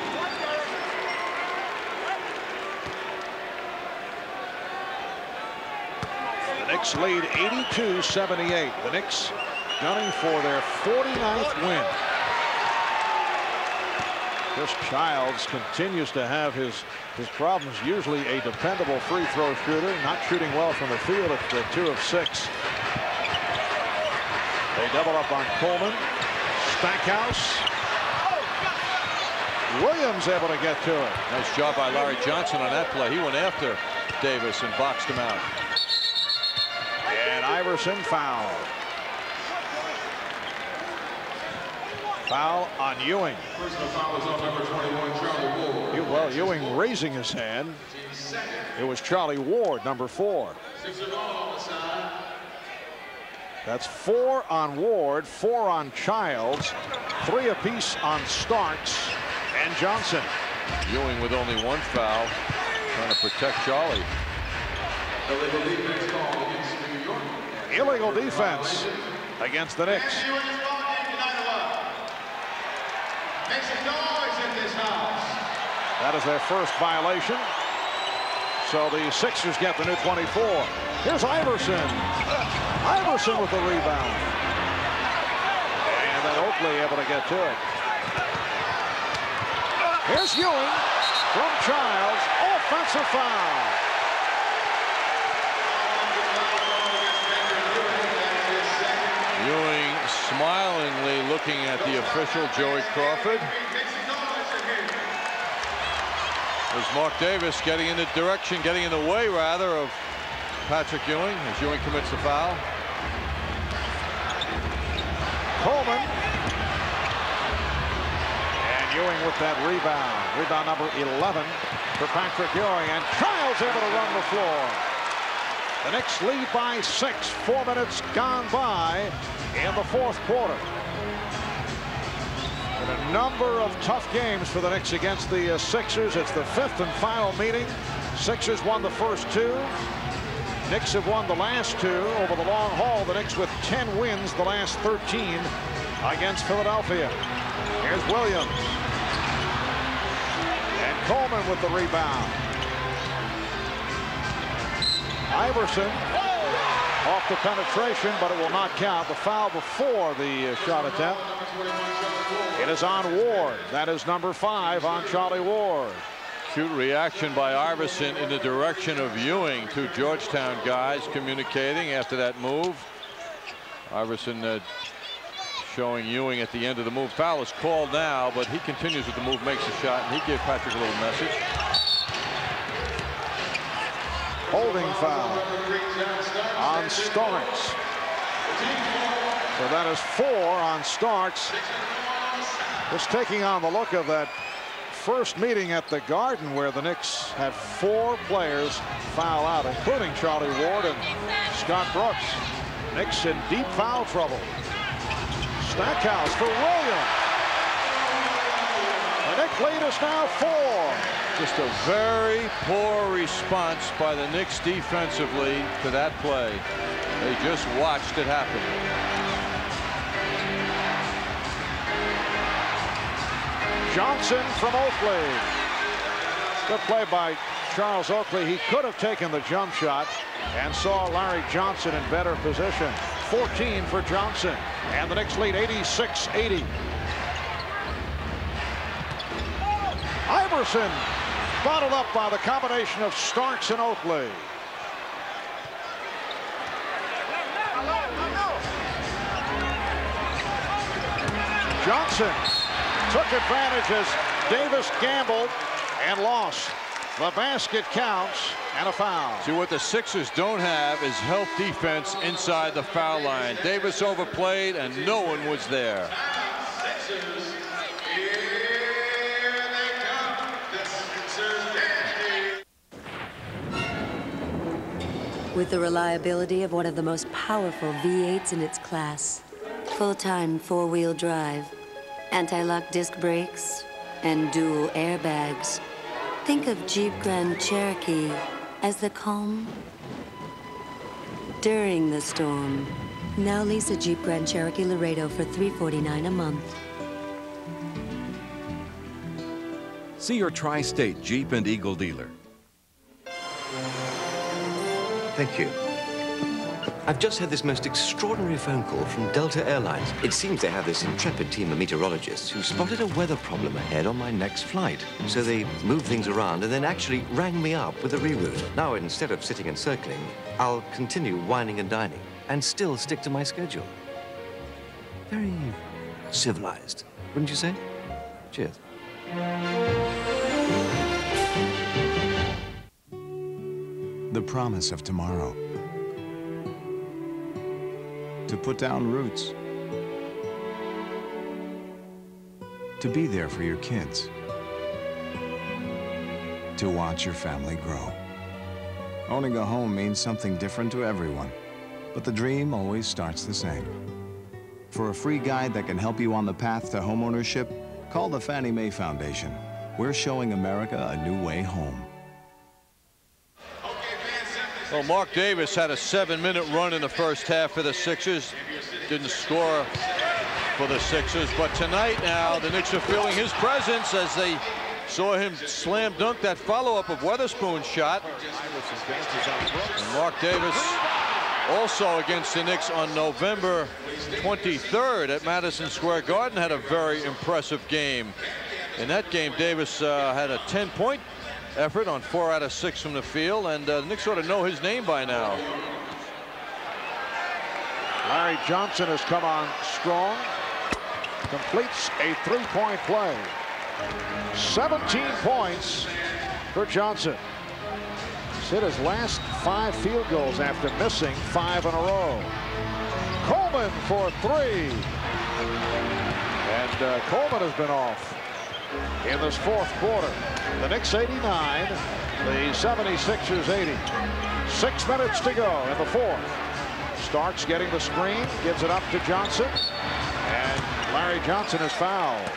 The Knicks lead 82-78. The Knicks gunning for their 49th win. Chris Childs continues to have his problems. Usually a dependable free throw shooter, not shooting well from the field at the 2 of 6. They double up on Coleman. Stackhouse. Williams able to get to it. Nice job by Larry Johnson on that play. He went after Davis and boxed him out. And Iverson fouled. Foul on Ewing. Personal foul is on number 21, Charlie Ward. Well, Ewing raising his hand. It was Charlie Ward, number 4. That's 4 on Ward, 4 on Childs, 3 apiece on Starks and Johnson. Ewing with only 1 foul, trying to protect Charlie. Illegal defense against the Knicks. That is their first violation. So the Sixers get the new 24. Here's Iverson. Iverson with the rebound. And then Oakley able to get to it. Here's Ewing from Childs. Offensive foul. Ewing smilingly looking at the official, Joey Crawford. There's Mark Davis getting in the direction, getting in the way, rather, of Patrick Ewing as Ewing commits the foul. Coleman. And Ewing with that rebound. Rebound number 11 for Patrick Ewing. And Childs able to run the floor. The Knicks lead by 6. 4 minutes gone by in the fourth quarter. In a number of tough games for the Knicks against the Sixers. It's the 5th and final meeting. Sixers won the first 2. Knicks have won the last 2 over the long haul. The Knicks with 10 wins the last 13 against Philadelphia. Here's Williams. And Coleman with the rebound. Iverson off the penetration, but it will not count. The foul before the shot attempt. It is on Ward. That is number 5 on Charlie Ward. Cute reaction by Iverson in the direction of Ewing. 2 Georgetown guys communicating after that move. Iverson showing Ewing at the end of the move. Foul is called now, but he continues with the move, makes a shot, and he gave Patrick a little message. Holding foul on Starks. So that is 4 on Starks. Just taking on the look of that first meeting at the Garden, where the Knicks had 4 players foul out, including Charlie Ward and Scott Brooks. Knicks in deep foul trouble. Stackhouse for Williams. The Knicks lead is now 4. Just a very poor response by the Knicks defensively to that play. They just watched it happen. Johnson from Oakley. Good play by Charles Oakley. He could have taken the jump shot and saw Larry Johnson in better position. 14 for Johnson. And the Knicks lead 86-80. Iverson bottled up by the combination of Starks and Oakley. Johnson took advantage as Davis gambled and lost. The basket counts and a foul. See, what the Sixers don't have is help defense inside the foul line. Davis overplayed and no one was there. With the reliability of one of the most powerful V8s in its class. Full-time 4-wheel drive, anti-lock disc brakes, and dual airbags. Think of Jeep Grand Cherokee as the calm during the storm. Now lease a Jeep Grand Cherokee Laredo for $349 a month. See your Tri-State Jeep and Eagle dealer. Thank you. I've just had this most extraordinary phone call from Delta Airlines. It seems they have this intrepid team of meteorologists who spotted a weather problem ahead on my next flight. So they moved things around and then actually rang me up with a reroute. Now, instead of sitting and circling, I'll continue whining and dining and still stick to my schedule. Very civilized, wouldn't you say? Cheers. The promise of tomorrow. To put down roots. To be there for your kids. To watch your family grow. Owning a home means something different to everyone, but the dream always starts the same. For a free guide that can help you on the path to homeownership, call the Fannie Mae Foundation. We're showing America a new way home. Well, Mark Davis had a 7-minute run in the first half for the Sixers. Didn't score for the Sixers, but tonight now the Knicks are feeling his presence as they Saw him slam dunk that follow-up of Weatherspoon's shot. And Mark Davis also against the Knicks on November 23rd at Madison Square Garden had a very impressive game. In that game, Davis had a 10-point effort on 4 out of 6 from the field, and the Knicks ought to know his name by now. Larry Johnson has come on strong. Completes a 3-point play. 17 points for Johnson. He's hit his last 5 field goals after missing 5 in a row. Coleman for 3. And Coleman has been off in this 4th quarter. The Knicks 89, the 76ers 80. 6 minutes to go in the 4th. Starks getting the screen, gives it up to Johnson. And Larry Johnson is fouled.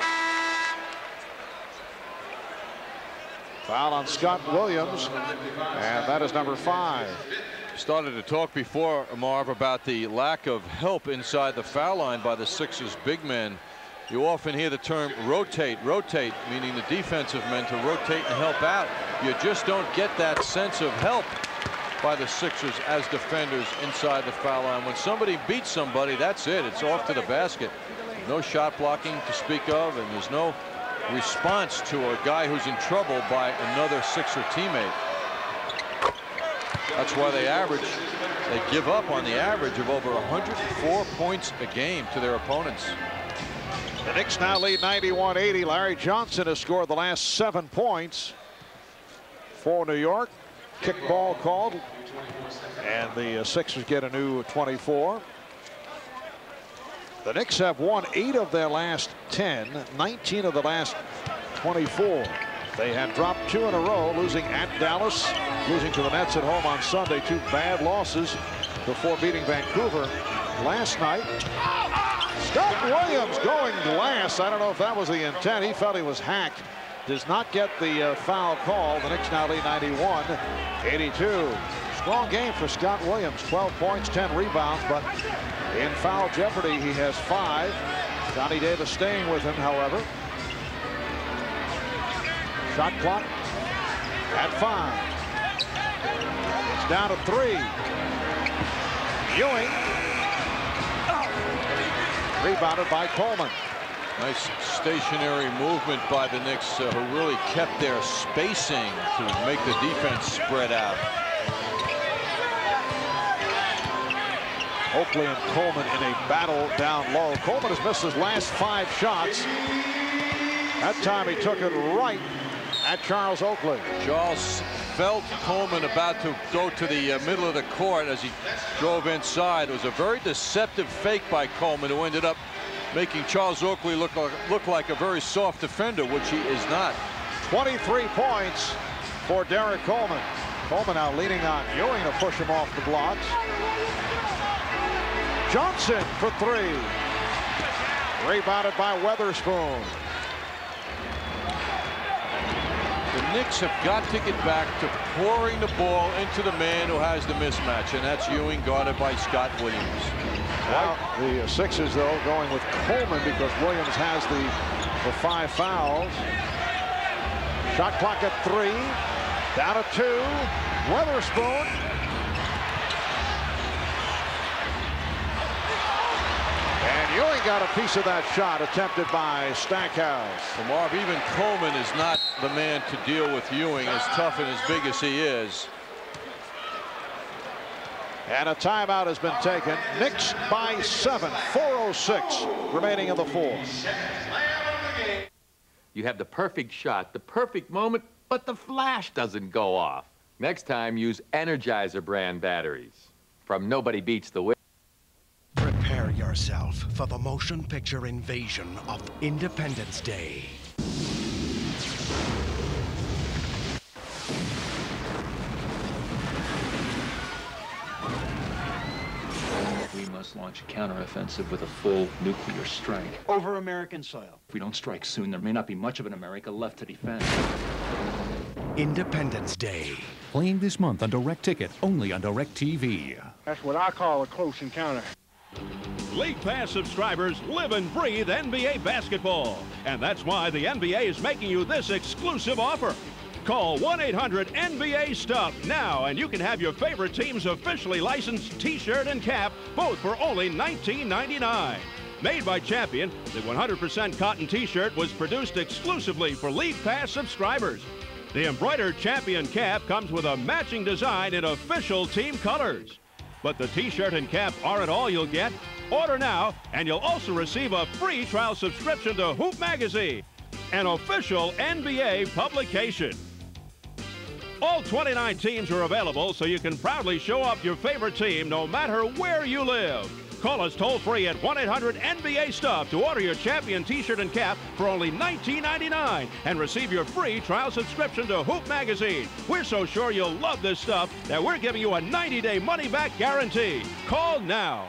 Foul on Scott Williams, and that is number 5. Started to talk before, Marv, about the lack of help inside the foul line by the Sixers big men. You often hear the term rotate, meaning the defensive men to rotate and help out. You just don't get that sense of help by the Sixers as defenders inside the foul line. When somebody beats somebody, that's it. It's off to the basket. No shot blocking to speak of, and there's no response to a guy who's in trouble by another Sixer teammate. That's why they give up on the average of over 104 points a game to their opponents. The Knicks now lead 91-80. Larry Johnson has scored the last 7 points for New York. Kickball called, and the Sixers get a new 24. The Knicks have won 8 of their last 10, 19 of the last 24. They had dropped 2 in a row, losing at Dallas, losing to the Nets at home on Sunday. 2 bad losses before beating Vancouver last night. Scott Williams going glass. I don't know if that was the intent. He felt he was hacked. Does not get the foul call. The Knicks now lead 91-82. Strong game for Scott Williams. 12 points, 10 rebounds, but in foul jeopardy, he has 5. Johnny Davis staying with him, however. Shot clock at 5. It's down to 3. Ewing. Rebounded by Coleman. Nice stationary movement by the Knicks, who really kept their spacing to make the defense spread out. Oakley and Coleman in a battle down low. Coleman has missed his last 5 shots. That time he took it right at Charles Oakley. Charles felt Coleman about to go to the middle of the court as he drove inside. It was a very deceptive fake by Coleman, who ended up making Charles Oakley look like a very soft defender, which he is not. 23 points for Derek Coleman. Coleman now leaning on Ewing to push him off the blocks. Johnson for 3. Rebounded by Weatherspoon. The Knicks have got to get back to pouring the ball into the man who has the mismatch, and that's Ewing, guarded by Scott Williams. Now the Sixers, though, going with Coleman because Williams has the 5 fouls. Shot clock at 3. Down to 2. Weatherspoon. And Ewing got a piece of that shot attempted by Stackhouse. So Marv, even Coleman is not the man to deal with Ewing, as tough and as big as he is. And a timeout has been taken. Knicks by 7. 4:06 remaining in the 4th. You have the perfect shot, the perfect moment, but the flash doesn't go off. Next time, use Energizer brand batteries from Nobody Beats the Wiz. Prepare yourself for the motion picture invasion of Independence Day. We must launch a counteroffensive with a full nuclear strike. Over American soil. If we don't strike soon, there may not be much of an America left to defend. Independence Day. Playing this month on Direct Ticket, only on Direct TV. That's what I call a close encounter. League Pass subscribers live and breathe NBA basketball. And that's why the NBA is making you this exclusive offer. Call 1-800-NBA-STUFF now, and you can have your favorite team's officially licensed T-shirt and cap, both for only $19.99. Made by Champion, the 100% cotton T-shirt was produced exclusively for League Pass subscribers. The embroidered Champion cap comes with a matching design in official team colors. But the T-shirt and cap aren't all you'll get. Order now, and you'll also receive a free trial subscription to Hoop Magazine, an official NBA publication. All 29 teams are available, so you can proudly show off your favorite team no matter where you live. Call us toll-free at 1-800-NBA-STUFF to order your Champion T-shirt and cap for only $19.99 and receive your free trial subscription to Hoop Magazine. We're so sure you'll love this stuff that we're giving you a 90-day money-back guarantee. Call now.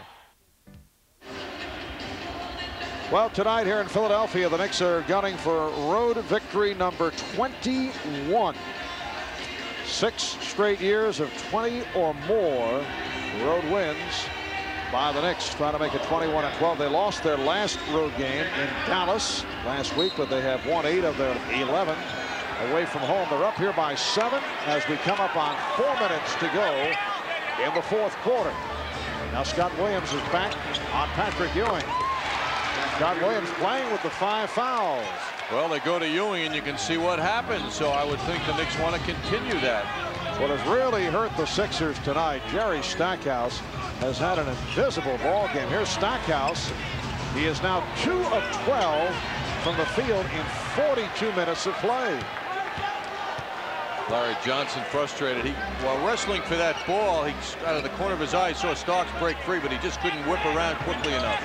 Well, tonight here in Philadelphia, the Knicks are gunning for road victory number 21. 6 straight years of 20 or more road wins by the Knicks, trying to make it 21-12. They lost their last road game in Dallas last week, but they have won 8 of their 11 away from home. They're up here by 7 as we come up on 4 minutes to go in the 4th quarter. Now Scott Williams is back on Patrick Ewing. Scott Williams playing with the 5 fouls. Well, they go to Ewing, and you can see what happens, so I would think the Knicks want to continue that. What has really hurt the Sixers tonight, Jerry Stackhouse has had an invisible ball game. Here's Stackhouse. He is now 2 of 12 from the field in 42 minutes of play. Larry Johnson frustrated. While wrestling for that ball, he out of the corner of his eye saw Starks break free, but he just couldn't whip around quickly enough.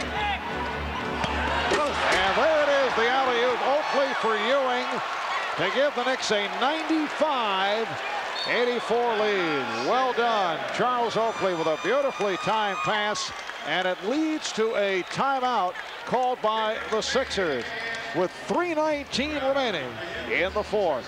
And there it is, the alley-oop. Oakley for Ewing to give the Knicks a 95-84 lead. Well done, Charles Oakley, with a beautifully timed pass, and it leads to a timeout called by the Sixers with 3:19 remaining in the 4th.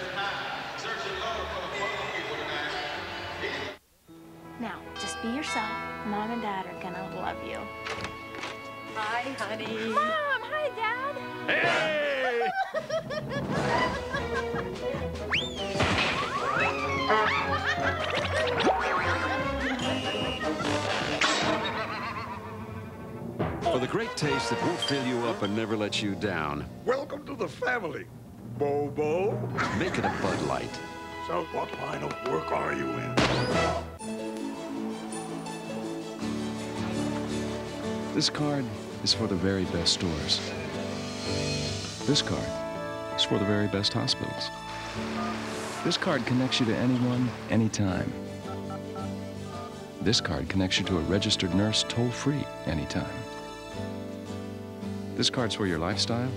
Now, just be yourself. Mom and Dad are gonna love you. Hi, honey. Mom, hi, Dad. Hey! For the great taste that won't fill you up and never let you down. Welcome to the family, Bobo. Make it a Bud Light. So what line of work are you in? This card is for the very best stores. This card is for the very best hospitals. This card connects you to anyone, anytime. This card connects you to a registered nurse toll-free anytime. This card's for your lifestyle.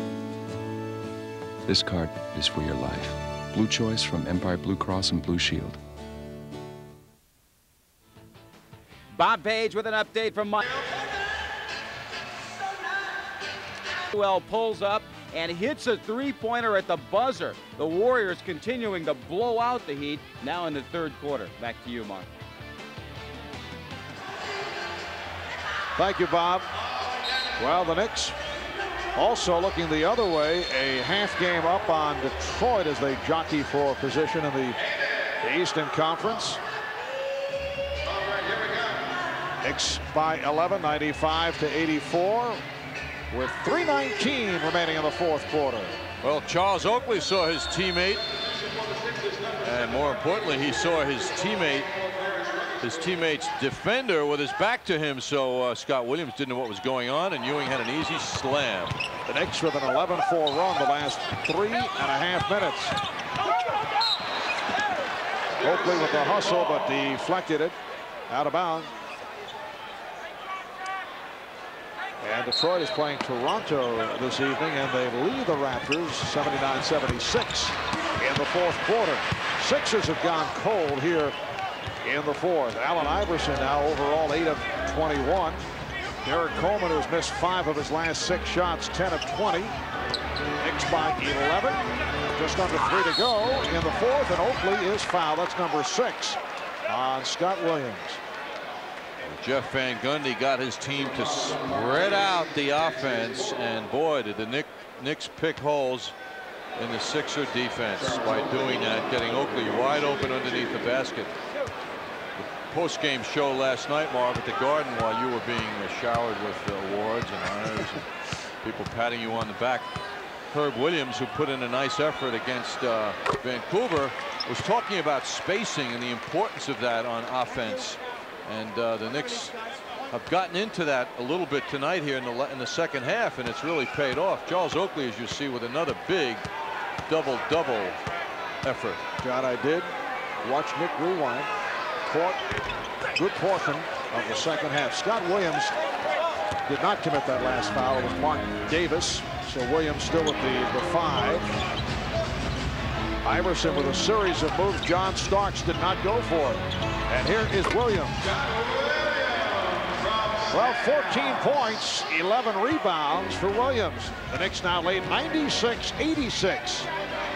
This card is for your life. Blue Choice from Empire Blue Cross and Blue Shield. Bob Page with an update from Mike. Well, pulls up and hits a three-pointer at the buzzer. The Warriors continuing to blow out the Heat now in the 3rd quarter. Back to you, Mark. Thank you, Bob. Well, the Knicks also looking the other way, a half game up on Detroit as they jockey for position in the Eastern Conference. Knicks by 11, 95-84. With 3:19 remaining in the 4th quarter. Well, Charles Oakley saw his teammate, and more importantly, he saw his teammate's defender with his back to him, so Scott Williams didn't know what was going on, and Ewing had an easy slam. The Knicks with an 11-4 run the last 3.5 minutes. Oakley with the hustle, but deflected it out of bounds. And Detroit is playing Toronto this evening, and they lead the Raptors 79-76 in the 4th quarter. Sixers have gone cold here in the 4th. Allen Iverson now overall 8 of 21. Derek Coleman, who's missed 5 of his last 6 shots, 10 of 20. Knicks by 11. Just under 3 to go in the 4th, and Oakley is fouled. That's number 6 on Scott Williams. Jeff Van Gundy got his team to spread out the offense, and boy, did the Knicks pick holes in the Sixer defense by doing that, getting Oakley wide open underneath the basket. The post-game show last night, Marv, at the Garden, while you were being showered with awards and honors and people patting you on the back, Herb Williams, who put in a nice effort against Vancouver, was talking about spacing and the importance of that on offense. And the Knicks have gotten into that a little bit tonight here in the second half, and it's really paid off. Charles Oakley, as you see, with another big double-double effort. John, I did watch Nick rewind. Caught a good portion of the second half. Scott Williams did not commit that last foul. It was Mark Davis. So Williams still with the 5. Iverson with a series of moves. John Starks did not go for it. And here is Williams. Well, 14 points, 11 rebounds for Williams. The Knicks now lead 96-86.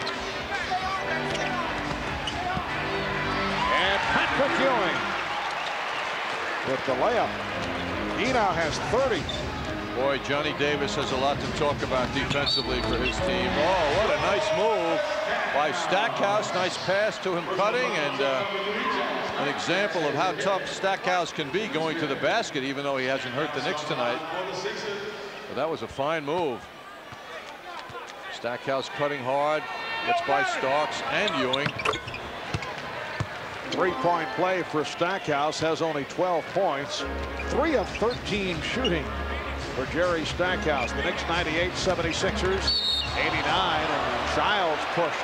And Patrick Ewing with the layup. He now has 30. Boy, Johnny Davis has a lot to talk about defensively for his team. Oh, what a nice move by Stackhouse. Nice pass to him cutting, and an example of how tough Stackhouse can be going to the basket, even though he hasn't hurt the Knicks tonight. But that was a fine move. Stackhouse cutting hard, gets by Starks and Ewing. 3-point play for Stackhouse, has only 12 points. 3 of 13 shooting for Jerry Stackhouse. The Knicks 98, 76ers 89, and Childs pushed.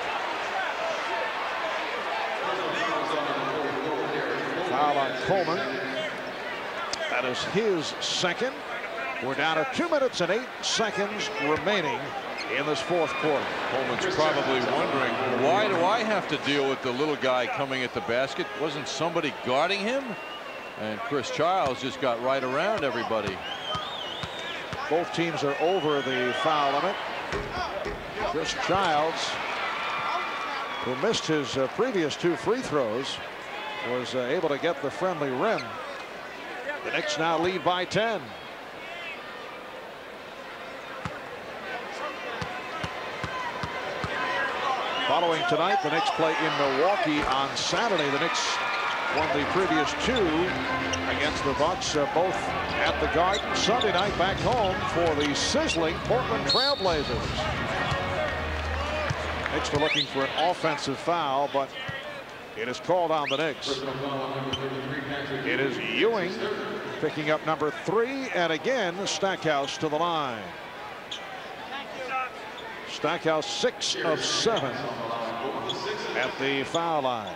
Foul on Coleman. That is his second. We're down to 2 minutes and 8 seconds remaining in this fourth quarter. Coleman's probably wondering, why do I have to deal with the little guy coming at the basket? Wasn't somebody guarding him? And Chris Childs just got right around everybody. Both teams are over the foul limit. Chris Childs, who missed his previous 2 free throws, was able to get the friendly rim. The Knicks now lead by 10. Following tonight, the Knicks play in Milwaukee on Saturday. The Knicks won the previous 2 against the Bucks, both at the Garden. Sunday night back home for the sizzling Portland Trailblazers. Knicks were looking for an offensive foul, but it is called on the Knicks. It is Ewing picking up number 3, and again Stackhouse to the line. Stackhouse 6 of 7 at the foul line.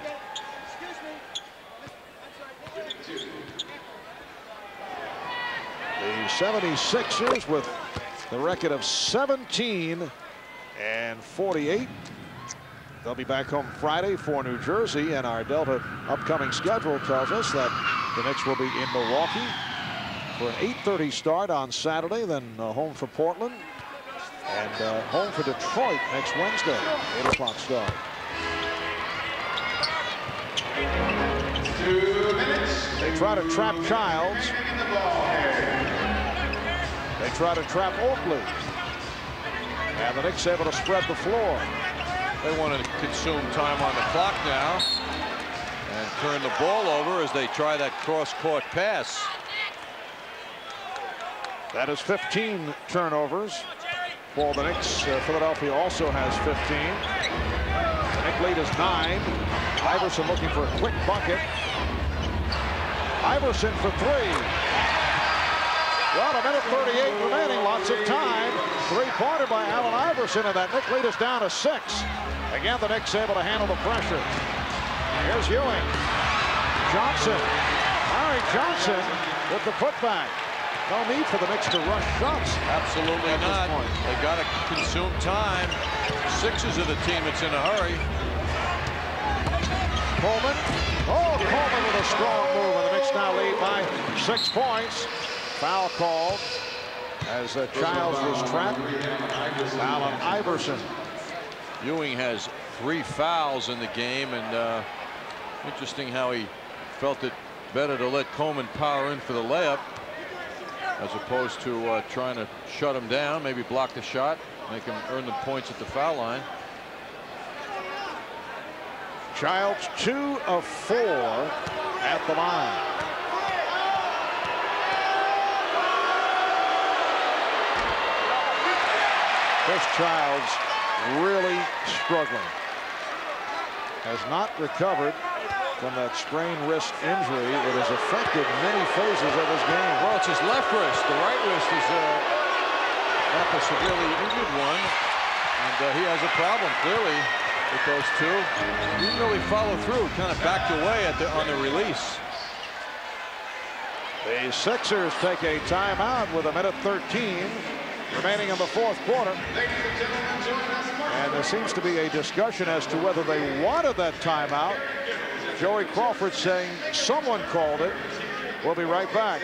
The 76ers with the record of 17 and 48. They'll be back home Friday for New Jersey, and our Delta upcoming schedule tells us that the Knicks will be in Milwaukee for an 8:30 start on Saturday, then home for Portland, and home for Detroit next Wednesday, 8 o'clock start. 2 minutes. They try to trap Childs. They try to trap Oakley. And the Knicks able to spread the floor. They want to consume time on the clock now and turn the ball over as they try that cross-court pass. That is 15 turnovers for the Knicks. Philadelphia also has 15. The Knicks lead is 9. Iverson looking for a quick bucket. Iverson for 3. Well, a minute 38 remaining, lots of time. 3-pointer by Allen Iverson, and that Knicks lead is down to 6. Again, the Knicks able to handle the pressure. Here's Ewing. Johnson. Larry Johnson with the putback. No need for the Knicks to rush shots. Absolutely not. They got to consume time. Sixers are the team that's in a hurry. Coleman. Oh, Coleman with a strong move, and the Knicks now lead by 6 points. Foul called as Childs was trapped. Foul on Iverson. Ewing has 3 fouls in the game, and interesting how he felt that better to let Coleman power in for the layup as opposed to trying to shut him down, maybe block the shot, make him earn the points at the foul line. Childs 2 of 4 at the line. Chris Childs really struggling. Has not recovered from that sprained wrist injury. It has affected many phases of his game. Well, it's his left wrist. The right wrist is not the severely injured one. And he has a problem, clearly, with those two. He didn't really follow through. Kind of backed away on the release. The Sixers take a timeout with 1:13 remaining in the fourth quarter. And there seems to be a discussion as to whether they wanted that timeout. Joey Crawford saying someone called it. We'll be right back.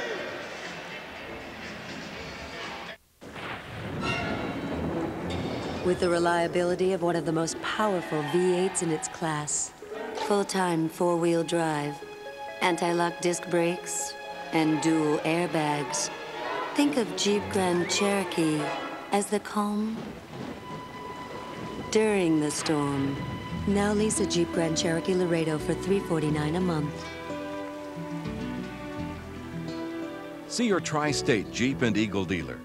With the reliability of one of the most powerful V8s in its class, full-time four-wheel drive, anti-lock disc brakes, and dual airbags, think of Jeep Grand Cherokee as the calm during the storm. Now lease a Jeep Grand Cherokee Laredo for $349 a month. See your Tri-State Jeep and Eagle dealer.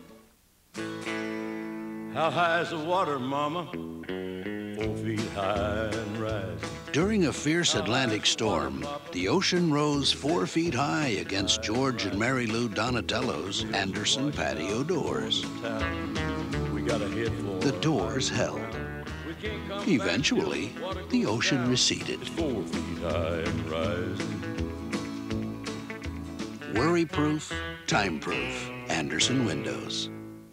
How high is the water, Mama? 4 feet high and rising. During a fierce Atlantic storm, the ocean rose 4 feet high against George and Mary Lou Donatello's Anderson patio doors. We got a head for The doors held. Eventually, the ocean receded. 4 feet high and rising. Worry-proof, time-proof, Anderson Windows.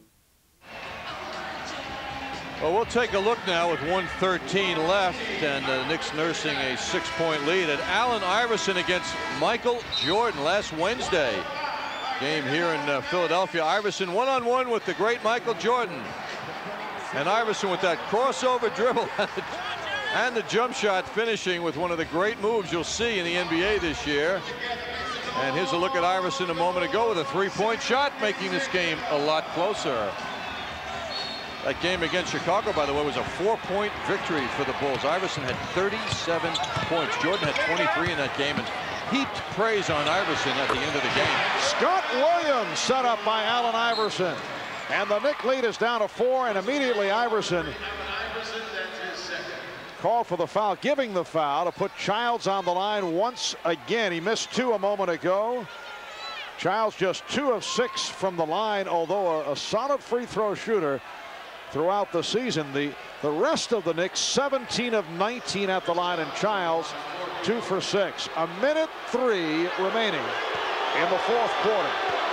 Well, we'll take a look now with 1:13 left, and the Knicks nursing a 6-point lead. And Allen Iverson against Michael Jordan last Wednesday. Game here in Philadelphia. Iverson one-on-one with the great Michael Jordan. And Iverson with that crossover dribble and the jump shot, finishing with one of the great moves you'll see in the NBA this year. And here's a look at Iverson a moment ago with a 3-point shot, making this game a lot closer. That game against Chicago, by the way, was a 4-point victory for the Bulls. Iverson had 37 points. Jordan had 23 in that game, and heaped praise on Iverson at the end of the game. Scott Williams set up by Allen Iverson. And the Knick lead is down to 4, and immediately Iverson called for the foul, giving the foul to put Childs on the line once again. He missed 2 a moment ago. Childs just 2 of 6 from the line, although a solid free throw shooter throughout the season. The rest of the Knicks 17 of 19 at the line, and Childs 2 for 6. 1:03 remaining in the fourth quarter.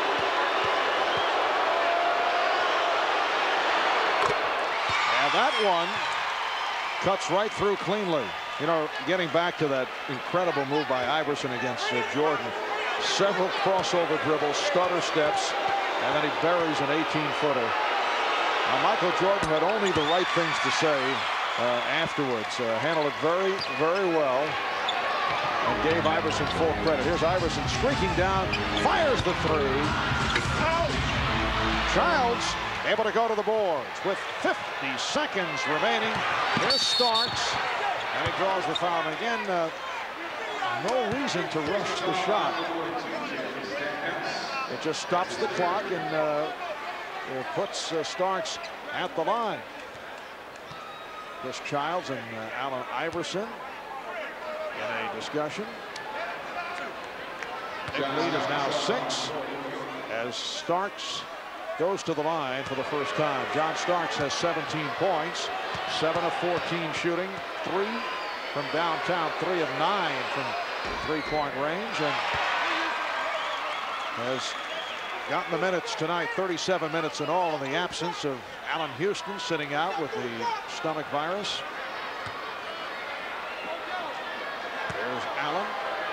And that one cuts right through cleanly. You know, getting back to that incredible move by Iverson against Jordan. Several crossover dribbles, stutter steps, and then he buries an 18-footer. Now, Michael Jordan had only the right things to say afterwards. Handled it very, very well, and gave Iverson full credit. Here's Iverson streaking down, fires the 3. Childs able to go to the boards with 50 seconds remaining. Here's Starks, and he draws the foul. And again, no reason to rush the shot. It just stops the clock and it puts Starks at the line. Chris Childs and Allen Iverson in a discussion. The lead is now 6 as Starks goes to the line for the first time. John Starks has 17 points, 7 of 14 shooting, 3 from downtown, 3 of 9 from three-point range, and has gotten the minutes tonight, 37 minutes in all, in the absence of Allen Houston, sitting out with the stomach virus. There's Allen.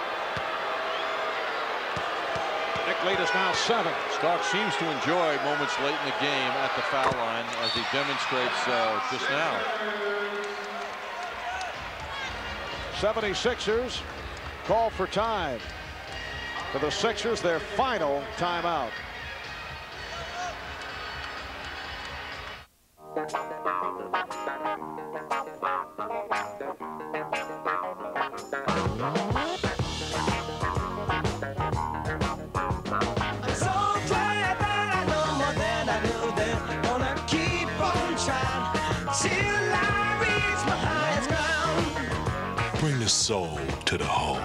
Knick lead is now 7. Starks seems to enjoy moments late in the game at the foul line, as he demonstrates just now. 76ers call for time. for the Sixers, their final timeout. Bring the soul to the home.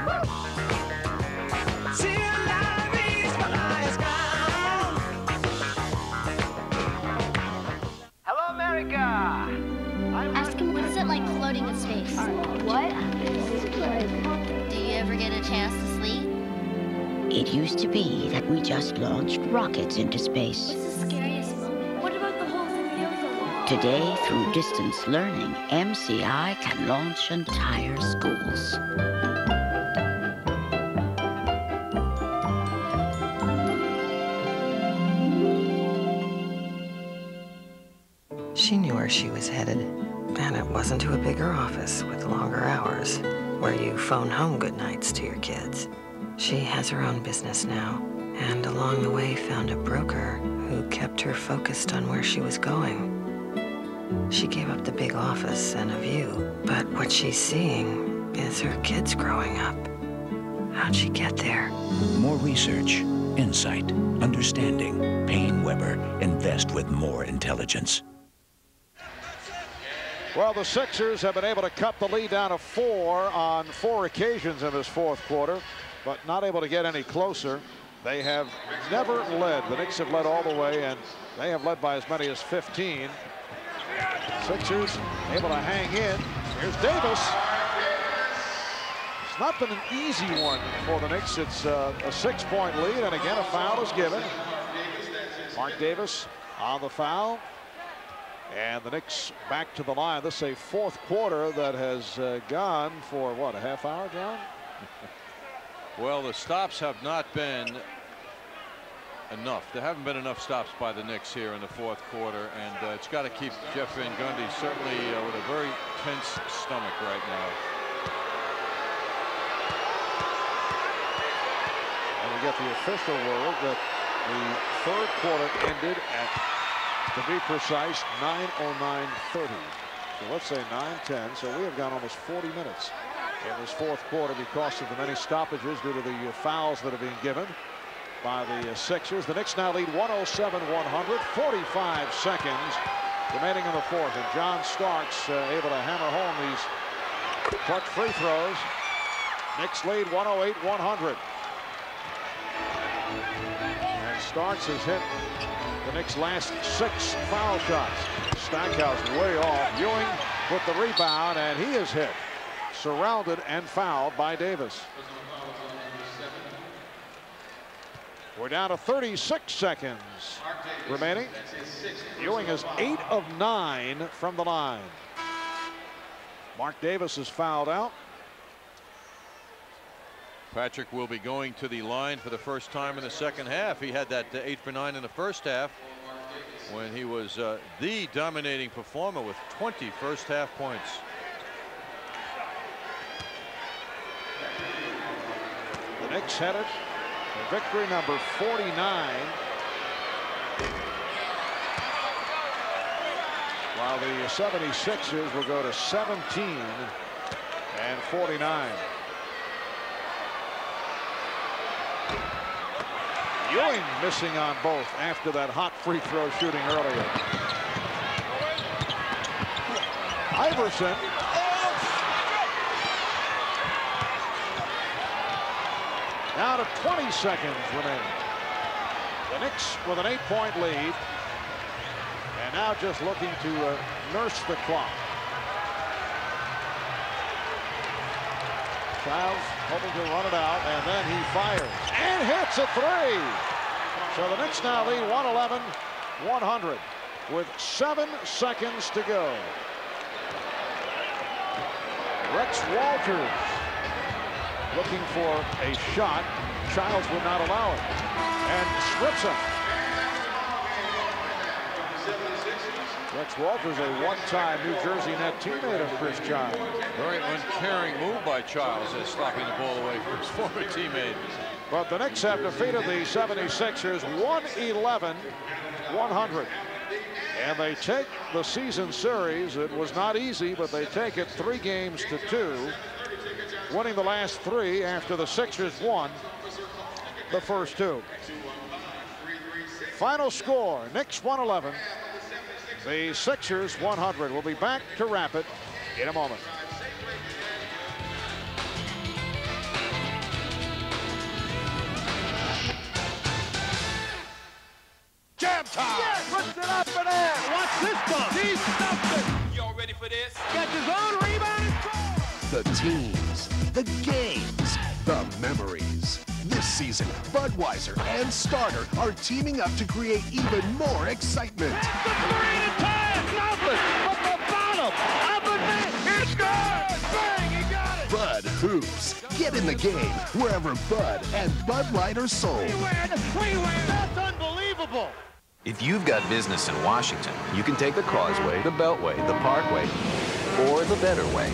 Hello, America! Ask him, what is it like floating in space? What? Do you ever get a chance to sleep? It used to be that we just launched rockets into space. What's the scariest moment? What about the holes in the ozone? Today, through distance learning, MCI can launch entire schools. She knew where she was headed, and it wasn't to a bigger office with longer hours, where you phone home good nights to your kids. She has her own business now, and along the way found a broker who kept her focused on where she was going. She gave up the big office and a view, but what she's seeing is her kids growing up. How'd she get there? More research, insight, understanding. Payne Weber. Invest with more intelligence. Well, the Sixers have been able to cut the lead down to 4 on 4 occasions in this fourth quarter, but not able to get any closer. They have never led. The Knicks have led all the way, and they have led by as many as 15. Sixers able to hang in. Here's Davis. It's not been an easy one for the Knicks. It's a 6-point lead, and again a foul is given. Mark Davis on the foul. And the Knicks back to the line. This is a fourth quarter that has gone for, what, a half hour, John? Well, the stops have not been enough. There haven't been enough stops by the Knicks here in the fourth quarter, and it's got to keep Jeff Van Gundy certainly with a very tense stomach right now. And we get the official word that the third quarter ended at, to be precise, 9:09:30. So let's say 9:10. So we have gone almost 40 minutes in this fourth quarter because of the many stoppages due to the fouls that are being given by the Sixers. The Knicks now lead 107-100. 45 seconds remaining in the fourth. And John Starks able to hammer home these clutch free throws. Knicks lead 108-100. And Starks has hit the Knicks' last 6 foul shots. Stackhouse way off. Ewing with the rebound, and he is hit. Surrounded and fouled by Davis. We're down to 36 seconds remaining. Ewing is 8 of 9 from the line. Mark Davis is fouled out. Patrick will be going to the line for the first time in the second half. He had that 8 for 9 in the first half when he was the dominating performer with 20 first half points. The Knicks headed to victory number 49. While the 76ers will go to 17 and 49. Ewing missing on both after that hot free throw shooting earlier. Iverson. Now to 20 seconds remaining. The Knicks with an 8-point lead. And now just looking to nurse the clock. Childs hoping to run it out, and then he fires and hits a 3. So the Knicks now lead 111-100 with 7 seconds to go. Rex Walters looking for a shot. Childs would not allow it, and strips him. Rex Walters, a one-time New Jersey Net teammate of Chris Childs. Very uncaring move by Childs as stopping the ball away from his former teammate. But the Knicks have defeated the 76ers 111-100. And they take the season series. It was not easy, but they take it 3-2, winning the last 3 after the Sixers won the first 2. Final score, Knicks 111, the Sixers 100. We'll be back to wrap it in a moment. Jam time! Yeah, puts it up and in! Watch this bump! He stuffed it! Y'all ready for this? Gets his own rebound and scores! The teams, the games, the memories. This season, Budweiser and Starter are teaming up to create even more excitement. The three to tie it! Nothing but the bottom of the net! It's good! Bang! He got it! Bud Hoops. Get in the game wherever Bud and Bud Light are sold. We win! We win! That's unbelievable! If you've got business in Washington, you can take the Causeway, the Beltway, the Parkway, or the better way.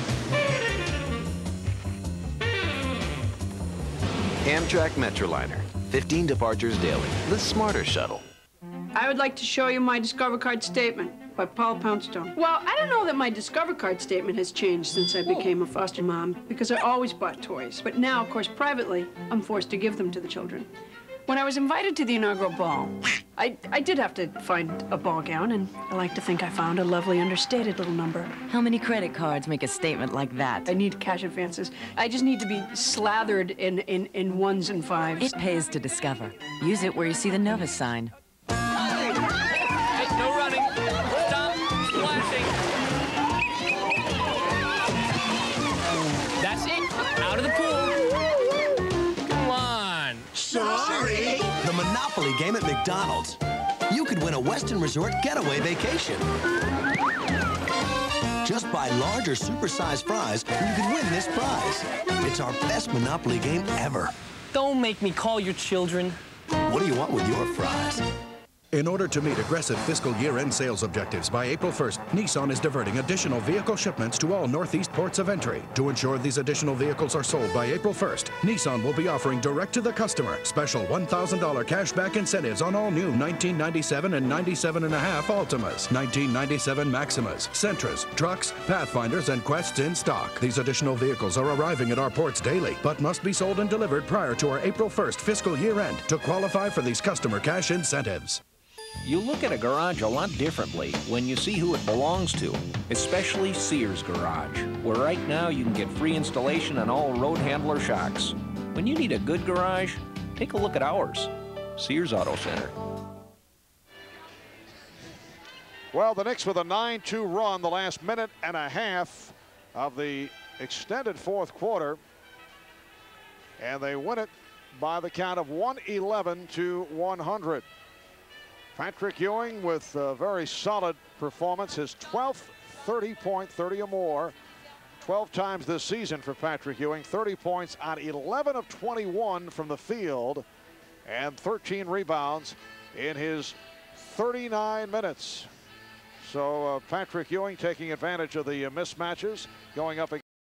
Amtrak Metroliner, 15 departures daily, the smarter shuttle. I would like to show you my Discover Card statement by Paul Poundstone. Well, I don't know that my Discover Card statement has changed since I became a foster mom, because I always bought toys. But now, of course, privately, I'm forced to give them to the children. When I was invited to the inaugural ball, I did have to find a ball gown, and I like to think I found a lovely understated little number. How many credit cards make a statement like that? I need cash advances. I just need to be slathered in ones and fives. It pays to Discover. Use it where you see the Novus sign. Hey, no running. Stop splashing. That's it. Out of the pool. Come on. Sorry. The Monopoly game at McDonald's. You could win a Western Resort getaway vacation. Just buy large or super-sized fries and you can win this prize. It's our best Monopoly game ever. Don't make me call your children. What do you want with your fries? In order to meet aggressive fiscal year-end sales objectives by April 1st, Nissan is diverting additional vehicle shipments to all Northeast ports of entry. To ensure these additional vehicles are sold by April 1st, Nissan will be offering direct-to-the-customer special $1,000 cashback incentives on all new 1997 and 97.5 Altimas, 1997 Maximas, Sentras, trucks, Pathfinders, and Quests in stock. These additional vehicles are arriving at our ports daily, but must be sold and delivered prior to our April 1st fiscal year-end to qualify for these customer cash incentives. You look at a garage a lot differently when you see who it belongs to, especially Sears Garage, where right now you can get free installation on all road handler shocks. When you need a good garage, take a look at ours, Sears Auto Center. Well, the Knicks with a 9-2 run the last minute and a half of the extended fourth quarter, and they win it by the count of 111-100. Patrick Ewing with a very solid performance, his 12th 30-point, 30 or more, 12 times this season for Patrick Ewing, 30 points on 11 of 21 from the field, and 13 rebounds in his 39 minutes. So Patrick Ewing taking advantage of the mismatches, going up against